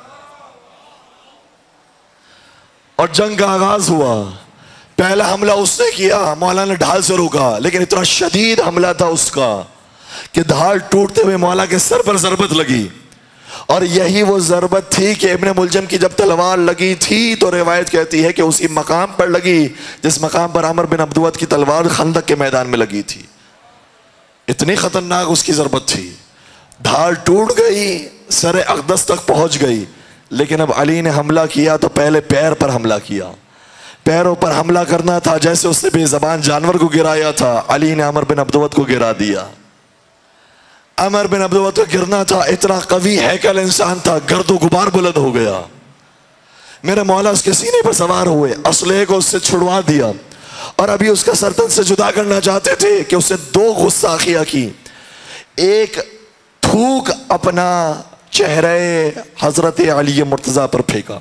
Speaker 1: اور جنگ کا آغاز ہوا. پہلا حملہ اس نے کیا، مولا نے ڈھال سے روکا، لیکن اتنا شدید حملہ تھا اس کا کہ ڈھال ٹوٹتے ہوئے مولا کے سر پر ضربت لگی. اور یہی وہ ضربت تھی کہ ابن ملجم کی جب تلوار لگی تھی تو روایت کہتی ہے کہ اسی مقام پر لگی جس مقام پر عمر بن عبدود کی تلوار خندق کے میدان میں لگی تھی. اتنی خطرناک اس کی ضربت تھی. ڈھال ٹوٹ گئی، سر اقدس تک پہنچ گئی، لیکن اب علی نے حملہ کیا تو پہلے پیر پر حملہ کیا. پیروں پر حملہ کرنا تھا، جیسے اس نے بے زبان جانور کو گرایا تھا، علی نے عمر بن عبدود کو گرا دیا. عمر بن عبدود کو گرنا تھا، اتنا قوی ہیکل انسان تھا، گرد و غبار بلند ہو گیا. میرے مولا اس کے سینے پر سوار ہوئے، اسلحے کو اس سے چھڑوا دیا، اور ابھی اس کا سرتن سے جدا کرنا چاہتے تھے کہ اسے 2 غصاخیاں کی. ایک تھوک اپنا چہرے حضرت علی مرتضیٰ پر پھینکا.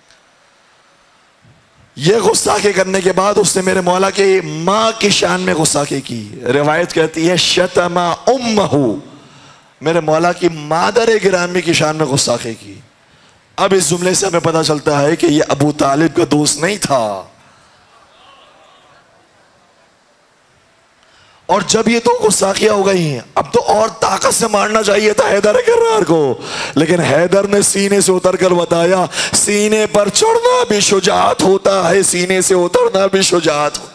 Speaker 1: یہ غصاخی کرنے کے بعد اس نے میرے مولا کے ماں کی شان میں غصاخی کی. روایت کہتی ہے شتم امہ، میرے مولا کی مادر گرامی کی شان میں غصاخی کی. اب اس جملے سے ہمیں پتہ چلتا ہے کہ یہ ابو طالب کا دوست نہیں تھا. اور جب یہ تو غصاخیاں ہو گئی ہیں، اب تو اور طاقت سے مارنا چاہیے تھا حیدر کرار کو، لیکن حیدر نے سینے سے اتر کر بتایا سینے پر چڑھنا بھی شجاعت ہوتا ہے، سینے سے اترنا بھی شجاعت ہوتا.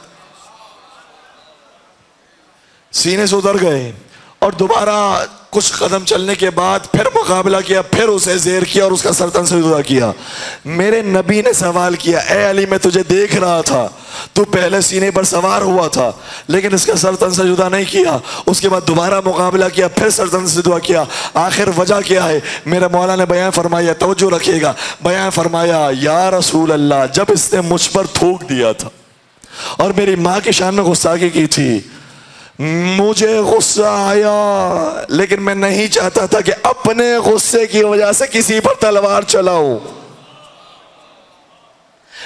Speaker 1: سینے سے اتر گئے اور دوبارہ کچھ قدم چلنے کے بعد پھر مقابلہ کیا، پھر اسے زیر کیا اور اس کا سرتن سے جدا کیا. میرے نبی نے سوال کیا اے علی میں تجھے دیکھ رہا تھا، تو پہلے سینے پر سوار ہوا تھا لیکن اس کا سرتن سے جدا نہیں کیا، اس کے بعد دوبارہ مقابلہ کیا، پھر سرتن سے جدا کیا، آخر وجہ کیا ہے؟ میرے مولا نے بیان فرمایا، توجہ رکھیے گا، بیان فرمایا یا رسول اللہ جب اس نے مجھ پر تھوک دیا تھا اور میری ماں کی شان میں غصاخی کی تھی، مجھے غصہ آیا لیکن میں نہیں چاہتا تھا کہ اپنے غصے کی وجہ سے کسی پر تلوار چلاؤں.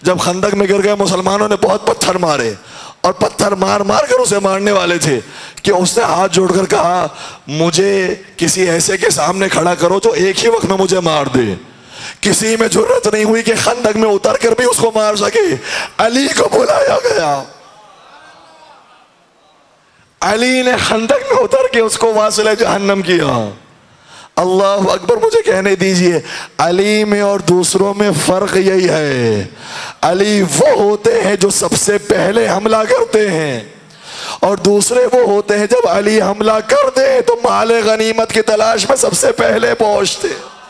Speaker 2: جب خندق میں گر گئے مسلمانوں نے بہت پتھر مارے اور پتھر مار مار کر اسے مارنے والے تھے کہ اس نے ہاتھ جوڑ کر کہا مجھے کسی ایسے کے سامنے کھڑا کرو جو ایک ہی وقت میں مجھے مار دے. کسی میں جرت نہیں ہوئی کہ خندق میں اتر کر بھی اس کو مار سکے. علی کو بلایا گیا. علی نے خندق میں اتر کے اس کو واصل جہنم کیا. اللہ اکبر. مجھے کہنے دیجئے علی میں اور دوسروں میں فرق یہی ہے. علی وہ ہوتے ہیں جو سب سے پہلے حملہ کرتے ہیں اور دوسرے وہ ہوتے ہیں جب علی حملہ کر دے تو مال غنیمت کی تلاش میں سب سے پہلے پہنچتے.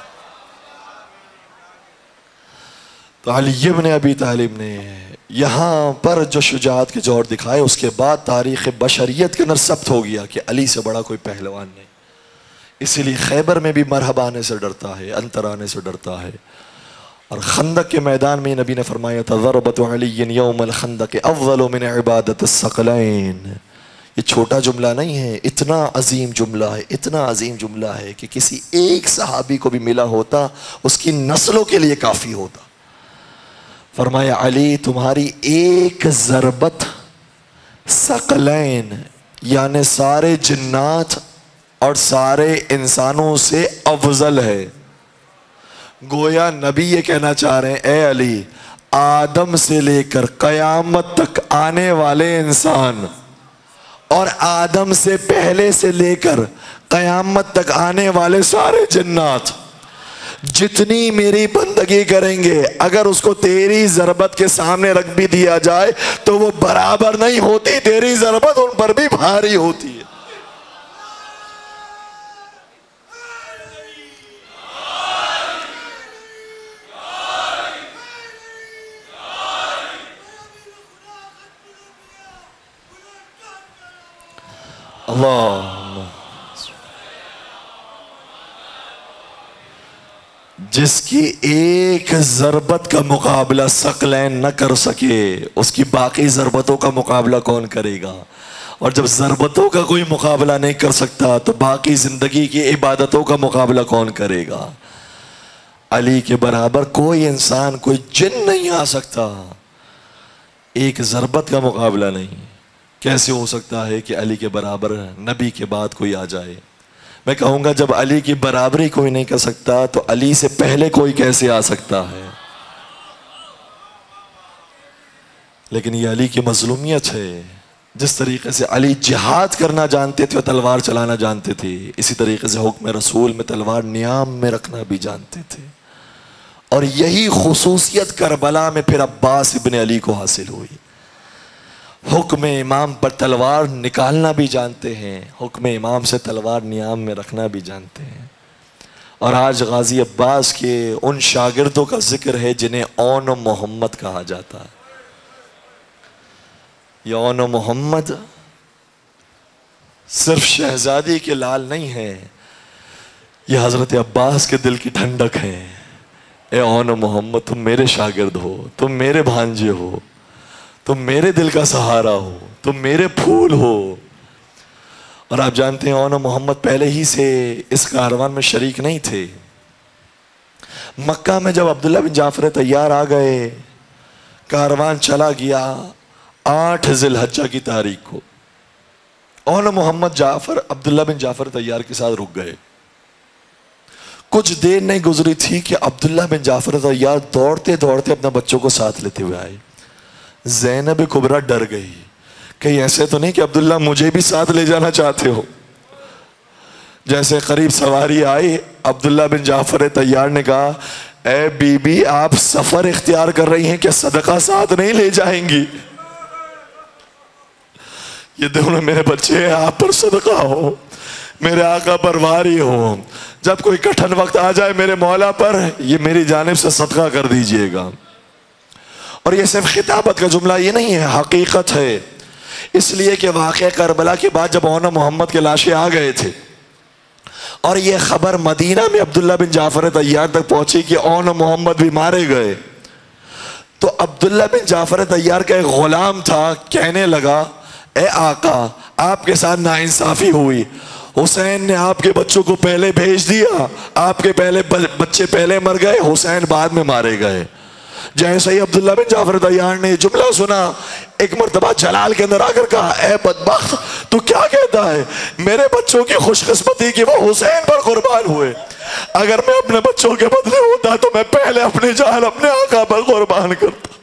Speaker 2: تو علی ابن ابی طالب نے یہاں پر جو شجاعت کے جوہر دکھائے اس کے بعد تاریخ بشریت کے اندر ثبت ہو گیا کہ علی سے بڑا کوئی پہلوان نہیں. اسی لیے خیبر میں بھی مرحب آنے سے ڈرتا ہے, انتر آنے سے ڈرتا ہے. اور خندق کے میدان میں نبی نے فرمایا تھا ضربت علی یوم الخندق افضل من عبادت الثقلین. یہ چھوٹا جملہ نہیں ہے, اتنا عظیم جملہ ہے, اتنا عظیم جملہ ہے کہ کسی ایک صحابی کو بھی ملا ہوتا اس کی نسلوں کے لیے کافی ہوتا. فرمایا علی تمہاری ایک ضربت ثقلین یعنی سارے جنات اور سارے انسانوں سے افضل ہے. گویا نبی یہ کہنا چاہ رہے ہیں اے علی آدم سے لے کر قیامت تک آنے والے انسان اور آدم سے پہلے سے لے کر قیامت تک آنے والے سارے جنات جتنی میری بندگی کریں گے اگر اس کو تیری ضربت کے سامنے رکھ بھی دیا جائے تو وہ برابر نہیں ہوتی. تیری ضربت ان پر بھی بھاری ہوتی ہے. اللہ جس کی ایک ضربت کا مقابلہ ثقلین نہ کر سکے اس کی باقی ضربتوں کا مقابلہ کون کرے گا؟ اور جب ضربتوں کا کوئی مقابلہ نہیں کر سکتا تو باقی زندگی کی عبادتوں کا مقابلہ کون کرے گا؟ علی کے برابر کوئی انسان کوئی جن نہیں آ سکتا. ایک ضربت کا مقابلہ نہیں. کیسے ہو سکتا ہے کہ علی کے برابر نبی کے بعد کوئی آ جائے؟ میں کہوں گا جب علی کی برابری کوئی نہیں کر سکتا تو علی سے پہلے کوئی کیسے آ سکتا ہے؟ لیکن یہ علی کی مظلومیت ہے. جس طریقے سے علی جہاد کرنا جانتے تھے اور تلوار چلانا جانتے تھے اسی طریقے سے حکم رسول میں تلوار نیام میں رکھنا بھی جانتے تھے. اور یہی خصوصیت کربلا میں پھر عباس ابن علی کو حاصل ہوئی. حکم امام پر تلوار نکالنا بھی جانتے ہیں, حکم امام سے تلوار نیام میں رکھنا بھی جانتے ہیں. اور آج غازی عباس کے ان شاگردوں کا ذکر ہے جنہیں اون و محمد کہا جاتا ہے. یہ اون و محمد صرف شہزادی کے لال نہیں ہے, یہ حضرت عباس کے دل کی ٹھنڈک ہے. اے اون و محمد تم میرے شاگرد ہو, تم میرے بھانجے ہو, تم میرے دل کا سہارا ہو, تم میرے پھول ہو. اور آپ جانتے ہیں اون و محمد پہلے ہی سے اس کاروان میں شریک نہیں تھے. مکہ میں جب عبداللہ بن جعفر طیار آ گئے کاروان چلا گیا 8 ذی الحجہ کی تاریخ کو. اون و محمد جعفر عبداللہ بن جعفر طیار کے ساتھ رک گئے. کچھ دیر نہیں گزری تھی کہ عبداللہ بن جعفر طیار دوڑتے دوڑتے اپنے بچوں کو ساتھ لیتے ہوئے آئے. زینب کبریٰ ڈر گئی, کہیں ایسے تو نہیں کہ عبداللہ مجھے بھی ساتھ لے جانا چاہتے ہو؟ جیسے قریب سواری آئی عبداللہ بن جعفر طیار نے کہا اے بی بی آپ سفر اختیار کر رہی ہیں کہ صدقہ ساتھ نہیں لے جائیں گی؟ یہ دونوں میرے بچے ہیں, آپ پر صدقہ ہو, میرے آقا پر واری ہو. جب کوئی کٹھن وقت آ جائے میرے مولا پر یہ میری جانب سے صدقہ کر دیجئے گا. اور یہ صرف خطابت کا جملہ یہ نہیں ہے, حقیقت ہے. اس لیے کہ واقعہ کربلا کے بعد جب اون محمد کے لاشیں آ گئے تھے اور یہ خبر مدینہ میں عبداللہ بن جعفر طیار تک پہنچی کہ اون محمد بھی مارے گئے, تو عبداللہ بن جعفر طیار کا ایک غلام تھا, کہنے لگا اے آقا آپ کے ساتھ ناانصافی ہوئی, حسین نے آپ کے بچوں کو پہلے بھیج دیا, آپ کے پہلے بچے پہلے مر گئے, حسین بعد میں مارے گئے. جیسے ہی عبداللہ بن جعفر طیار نے جملہ سنا، ایک مرتبہ جلال کے اندر آ کر کہا، اے بدبخت تو کیا کہتا ہے؟ میرے بچوں کی خوش قسمتی کہ وہ حسین پر قربان ہوئے، اگر میں اپنے بچوں کے بدلے ہوتا تو میں پہلے اپنی جان اپنے آقا پر قربان کرتا۔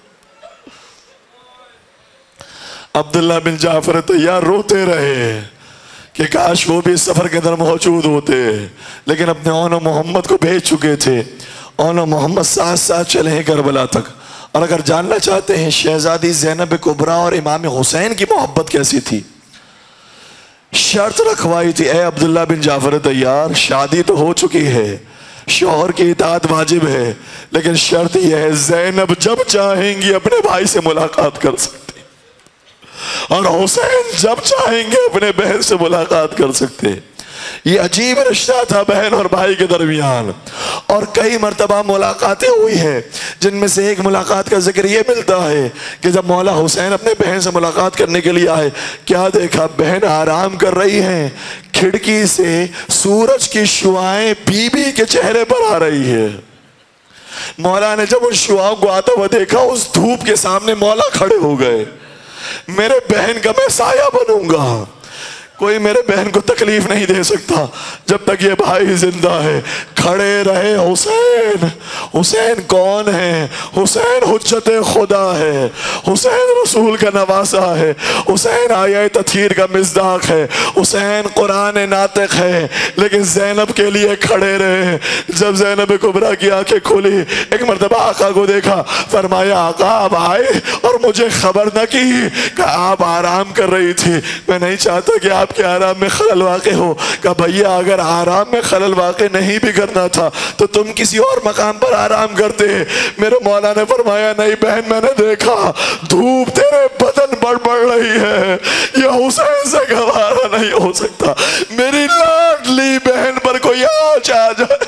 Speaker 2: عبداللہ بن جعفر طیار روتے رہے کہ کاش وہ بھی اس سفر کے اندر موجود ہوتے، لیکن اپنے اون و محمد کو بھیج چکے تھے۔ اون و محمد ساتھ ساتھ چلے ہیں کربلا تک۔ اور اگر جاننا چاہتے ہیں شہزادی زینب کبریٰ اور امام حسین کی محبت کیسی تھی، شرط رکھوائی تھی، اے عبداللہ بن جعفر طیار، شادی تو ہو چکی ہے، شوہر کی اطاعت واجب ہے، لیکن شرط یہ ہے زینب جب چاہیں گی اپنے بھائی سے ملاقات کر سکتی، اور حسین جب چاہیں گے اپنے بہن سے ملاقات کر سکتے۔ یہ عجیب رشتہ تھا بہن اور بھائی کے درمیان، اور کئی مرتبہ ملاقاتیں ہوئی ہیں، جن میں سے ایک ملاقات کا ذکر یہ ملتا ہے کہ جب مولا حسین اپنے بہن سے ملاقات کرنے کے لیے آئے، کیا دیکھا؟ بہن آرام کر رہی ہیں، کھڑکی سے سورج کی شعاعیں بی بی کے چہرے پر آ رہی ہے۔ مولا نے جب ان شعاعوں کو آتا ہوا دیکھا، اس دھوپ کے سامنے مولا کھڑے ہو گئے، میرے بہن کا میں سایہ بنوں گا، کوئی میرے بہن کو تکلیف نہیں دے سکتا جب تک یہ بھائی زندہ ہے۔ کھڑے رہے حسین۔ حسین کون ہے؟ حسین حجت خدا ہے، حسین رسول کا نواسا ہے، حسین آیہ تطہیر کا مصداق ہے، حسین قرآن ناطق ہے، لیکن زینب کے لیے کھڑے رہے۔ جب زینب کبریٰ کی آنکھیں کھولی، ایک مرتبہ آقا کو دیکھا، فرمایا آقا آپ آئے اور مجھے خبر نہ کی کہ آپ آرام کر رہی تھی، میں نہیں چاہتا کہ آپ کے آرام میں خلل واقع ہو۔ کہا بھئیہ اگر آرام میں خلل واقع نہیں بھی کرنا تھا تو تم کسی اور مقام پر آرام کرتے۔ میرے مولا نے فرمایا نہیں بہن، میں نے دیکھا دھوپ تیرے بدن پر پڑ رہی ہے، یہ حسین سے گوارا نہیں ہو سکتا، میری لاڈلی بہن پر کوئی آنچ آ جائے۔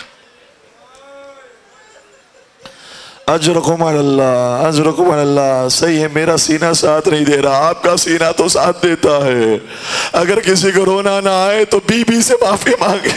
Speaker 2: اجرکم علی اللہ، اجرکم علی اللہ۔ صحیح ہے میرا سینہ ساتھ نہیں دے رہا، آپ کا سینہ تو ساتھ دیتا ہے۔ اگر کسی کو رونا نہ آئے تو بی بی سے معافی مانگے۔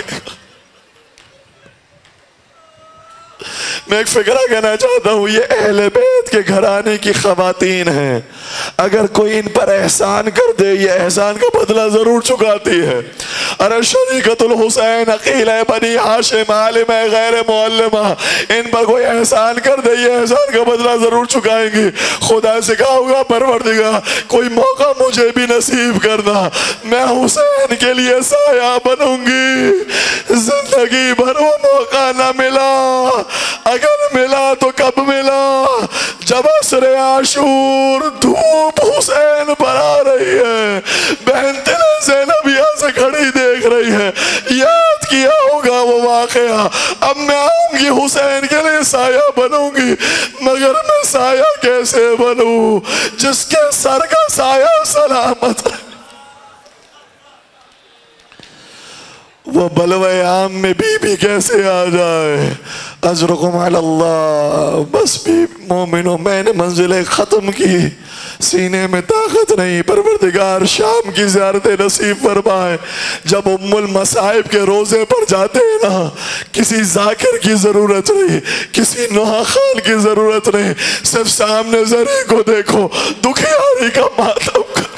Speaker 2: میں ایک فکرہ کہنا چاہتا ہوں، یہ اہل بیت کے گھرانے کی خواتین ہیں، اگر کوئی ان پر احسان کر دے یہ احسان کا بدلہ ضرور چکاتی ہے۔ ارے شریکت الحسین عقیل بنی ہاشم عالم غیر معلمہ، ان پر کوئی احسان کر دے یہ احسان کا بدلہ ضرور چکائیں گی۔ خدا سے کہا ہوگا پروردگار کوئی موقع مجھے بھی نصیب کرنا، میں حسین کے لیے سایہ بنوں گی۔ زندگی بھر وہ موقع نہ ملا، اگر ملا تو کب ملا؟ جب عصر عاشور دھوپ حسین پر آ رہی ہے، بہن تیرے زینب یہاں سے کھڑی دیکھ رہی ہے، یاد کیا ہوگا وہ واقعہ۔ اب میں آؤں گی حسین کے لیے سایہ بنوں گی، مگر میں سایہ کیسے بنوں جس کے سر کا سایہ سلامت ہے؟ وہ بلوے عام میں بی بی کیسے آ جائے؟ اجرکم علی اللہ۔ بس بھی مومنوں میں نے منزلیں ختم کی، سینے میں طاقت نہیں، پروردگار شام کی زیارت نصیب فرمائے۔ جب ام المصائب کے روزے پر جاتے ہیں نا، کسی ذاکر کی ضرورت نہیں، کسی نوحہ خان کی ضرورت نہیں، صرف سامنے زری کو دیکھو، دکھیاری کا ماتم کرو۔